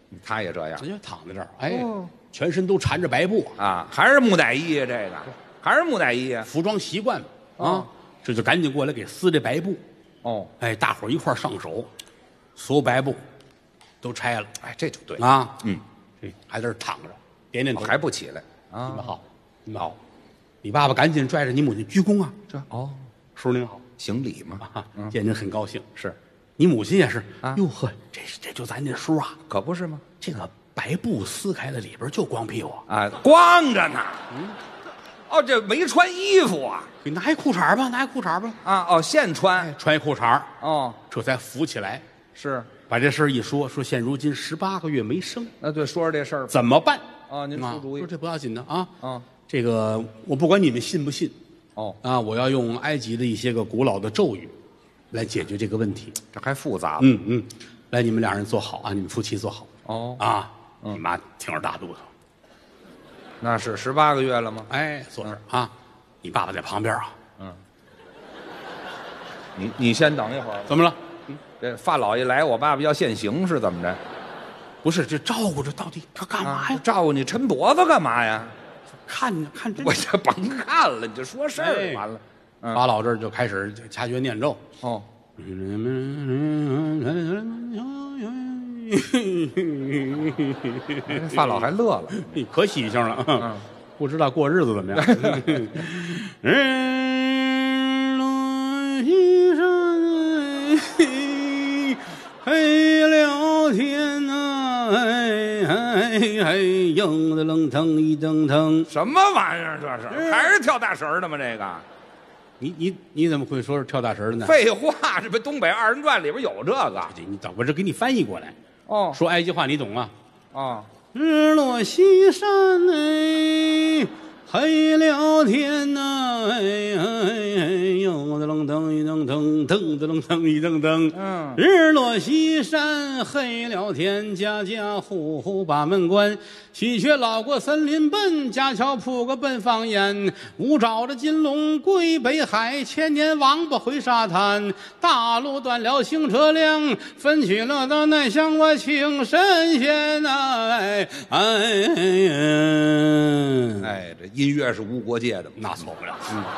他也这样， 直接躺在这儿，哎，全身都缠着白布啊，还是木乃伊呀，这个还是木乃伊呀， 服装习惯嘛啊，这就赶紧过来给撕这白布。 哦， 哎，大伙儿一块儿上手，所有白布都拆了， 哎，这就对啊，还在这躺着，点点头， 还不起来啊？ 你们好，你们好。你爸爸赶紧拽着你母亲鞠躬啊，这叔您好， 行礼嘛， 见您很高兴。 是， 你母亲也是啊。 哟呵，这就咱这叔啊， 可不是吗？ 这个白布撕开了，里边就光屁股啊，光着呢。哦，这没穿衣服啊？ 你拿一裤衩吧，拿一裤衩吧。 啊，哦，现穿， 穿一裤衩。 哦， 这才扶起来。 是， 把这事儿一说，说现如今18个月没生。 对，说说这事儿怎么办？ 啊，您出主意。 说这不要紧的啊。这个我不管你们信不信。我要用埃及的一些个古老的咒语来解决这个问题。 这还复杂了。 来，你们俩人坐好啊，你们夫妻坐好。你妈挺着大肚子。 那是18个月了吗？ 哎，坐这儿啊，你爸爸在旁边啊。 你先等一会儿。 怎么了？ 这发老一来，我爸爸要现形是怎么着？ 不是，这照顾着到底他干嘛呀？ 照顾你抻脖子干嘛呀？ 看这， 我这甭看了，你就说事儿完了。 法老这儿就开始掐诀念咒。 发老还乐了， 你可喜庆了。不知道过日子怎么样？日落西山，黑了天呐，硬的愣腾一蹬腾。 什么玩意儿？这是还是跳大神的吗？这个， 你怎么会说是跳大神的呢？ 废话，这不东北二人转里边有这个。 你等我这给你翻译过来。说埃及话你懂吗？日落西山哎，黑了天呐，又的楞腾一蹬腾，腾的楞腾一蹬腾。日落西山，黑了天，家家户户把门关。喜鹊老过森林奔，架桥铺个奔放眼。五爪的金龙归北海，千年王八回沙滩。大路断了行车辆，分去了的南向我请神仙呐。 这音乐是无国界的， 那错不了。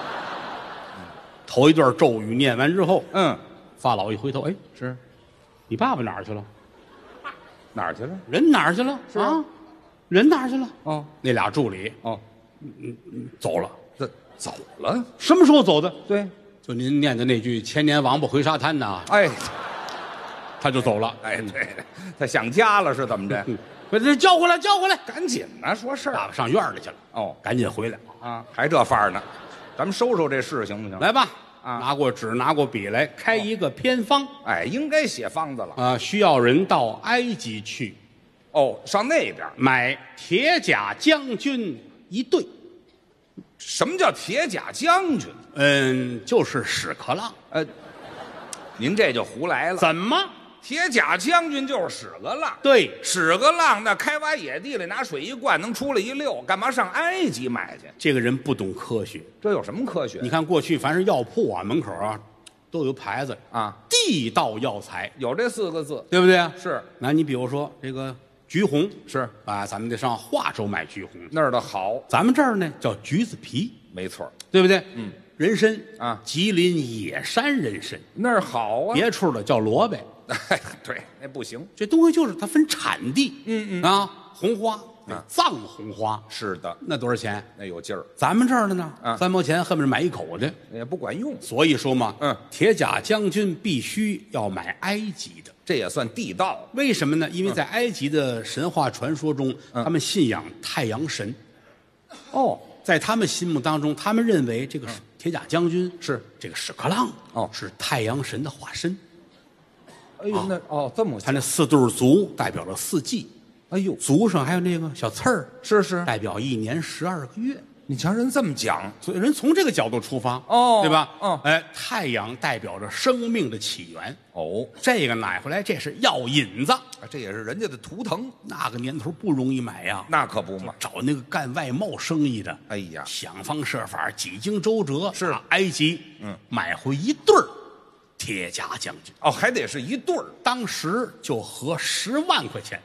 头一段咒语念完之后，法老一回头，哎， 是你爸爸哪儿去了？ 哪儿去了？ 人哪儿去了？啊，人哪儿去了？那俩助理走了。 走了？ 什么时候走的？ 对， 就您念的那句“千年王八回沙滩”呐。他就走了。 对，他想家了是怎么着？ 把这叫回来，叫回来， 赶紧呐，说事儿。 爸爸上院里去了。赶紧回来啊！还这范儿呢？咱们收收这事行不行？ 来吧，拿过纸，拿过笔来，开一个偏方。 应该写方子了。 需要人到埃及去。 上那边买铁甲将军一对。 什么叫铁甲将军？ 就是屎壳郎。 您这就胡来了。 怎么？ 铁甲将军就是屎壳郎。 对， 屎壳郎那开挖野地里拿水一灌能出来一溜，干嘛上埃及买去？ 这个人不懂科学。 这有什么科学？ 你看过去凡是药铺啊，门口啊都有牌子地道药材， 有这4个字， 对不对？ 是。 那你比如说这个橘红是咱们得上华州买橘红， 那儿的好。 咱们这儿呢叫橘子皮， 没错， 对不对？人参吉林野山人参那儿好啊。 别处的叫萝卜， 对，那不行。 这东西就是它分产地，红花藏红花， 是的， 那多少钱？ 那有劲儿。 咱们这儿的呢，3毛钱恨不得买一口的， 也不管用。 所以说嘛，铁甲将军必须要买埃及的， 这也算地道。 为什么呢？因为在埃及的神话传说中，他们信仰太阳神。在他们心目当中，他们认为这个铁甲将军是这个屎壳郎，是太阳神的化身。 这么他那4对足代表了4季。足上还有那个小刺儿， 是代表1年12个月。 你瞧人这么讲， 所以人从这个角度出发，对吧？太阳代表着生命的起源。这个买回来，这是药引子， 这也是人家的图腾。 那个年头不容易买呀， 那可不嘛。 找那个干外贸生意的，想方设法，几经周折， 是埃及，买回一对儿铁甲将军。 还得是一对儿， 当时就合10万块钱。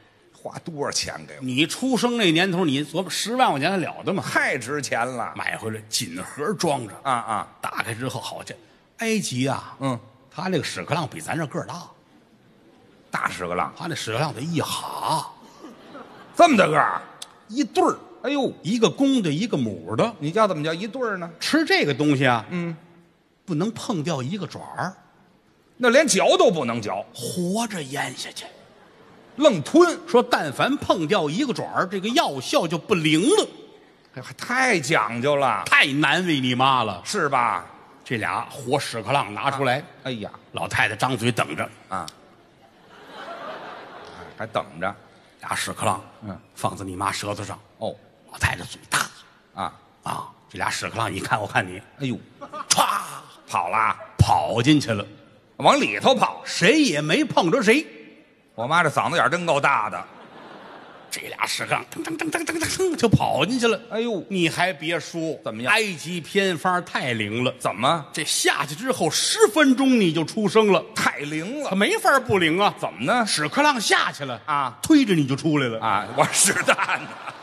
花多少钱给我？ 你出生那年头，你琢磨10万块钱还了得吗？ 太值钱了， 买回来锦盒装着啊！ 打开之后，好这埃及啊，他那个屎壳郎比咱这个儿大， 大屎壳郎， 他那屎壳郎得1哈， 这么大个儿， 一对儿。 哎呦， 一个公的，一个母的， 你叫怎么叫一对儿呢？ 吃这个东西啊，不能碰掉一个爪儿， 那连嚼都不能嚼， 活着咽下去， 愣吞。 说但凡碰掉一个爪儿，这个药效就不灵了。 还太讲究了， 太难为你妈了， 是吧？ 这俩活屎壳郎拿出来， 哎呀， 老太太张嘴等着啊，还等着。 俩屎壳郎，放在你妈舌头上。 哦， 老太太嘴大，这俩屎壳郎你看我看你， 哎呦， 歘跑了， 跑进去了， 往里头跑， 谁也没碰着谁。 我妈这嗓子眼真够大的， 这俩屎壳郎噔噔噔噔噔噔就跑进去了。 哎呦， 你还别说， 怎么样？ 埃及偏方太灵了。 怎么？ 这下去之后10分钟你就出生了， 太灵了， 他没法不灵啊。 怎么呢？ 屎壳郎下去了啊， 推着你就出来了啊！我是蛋呢。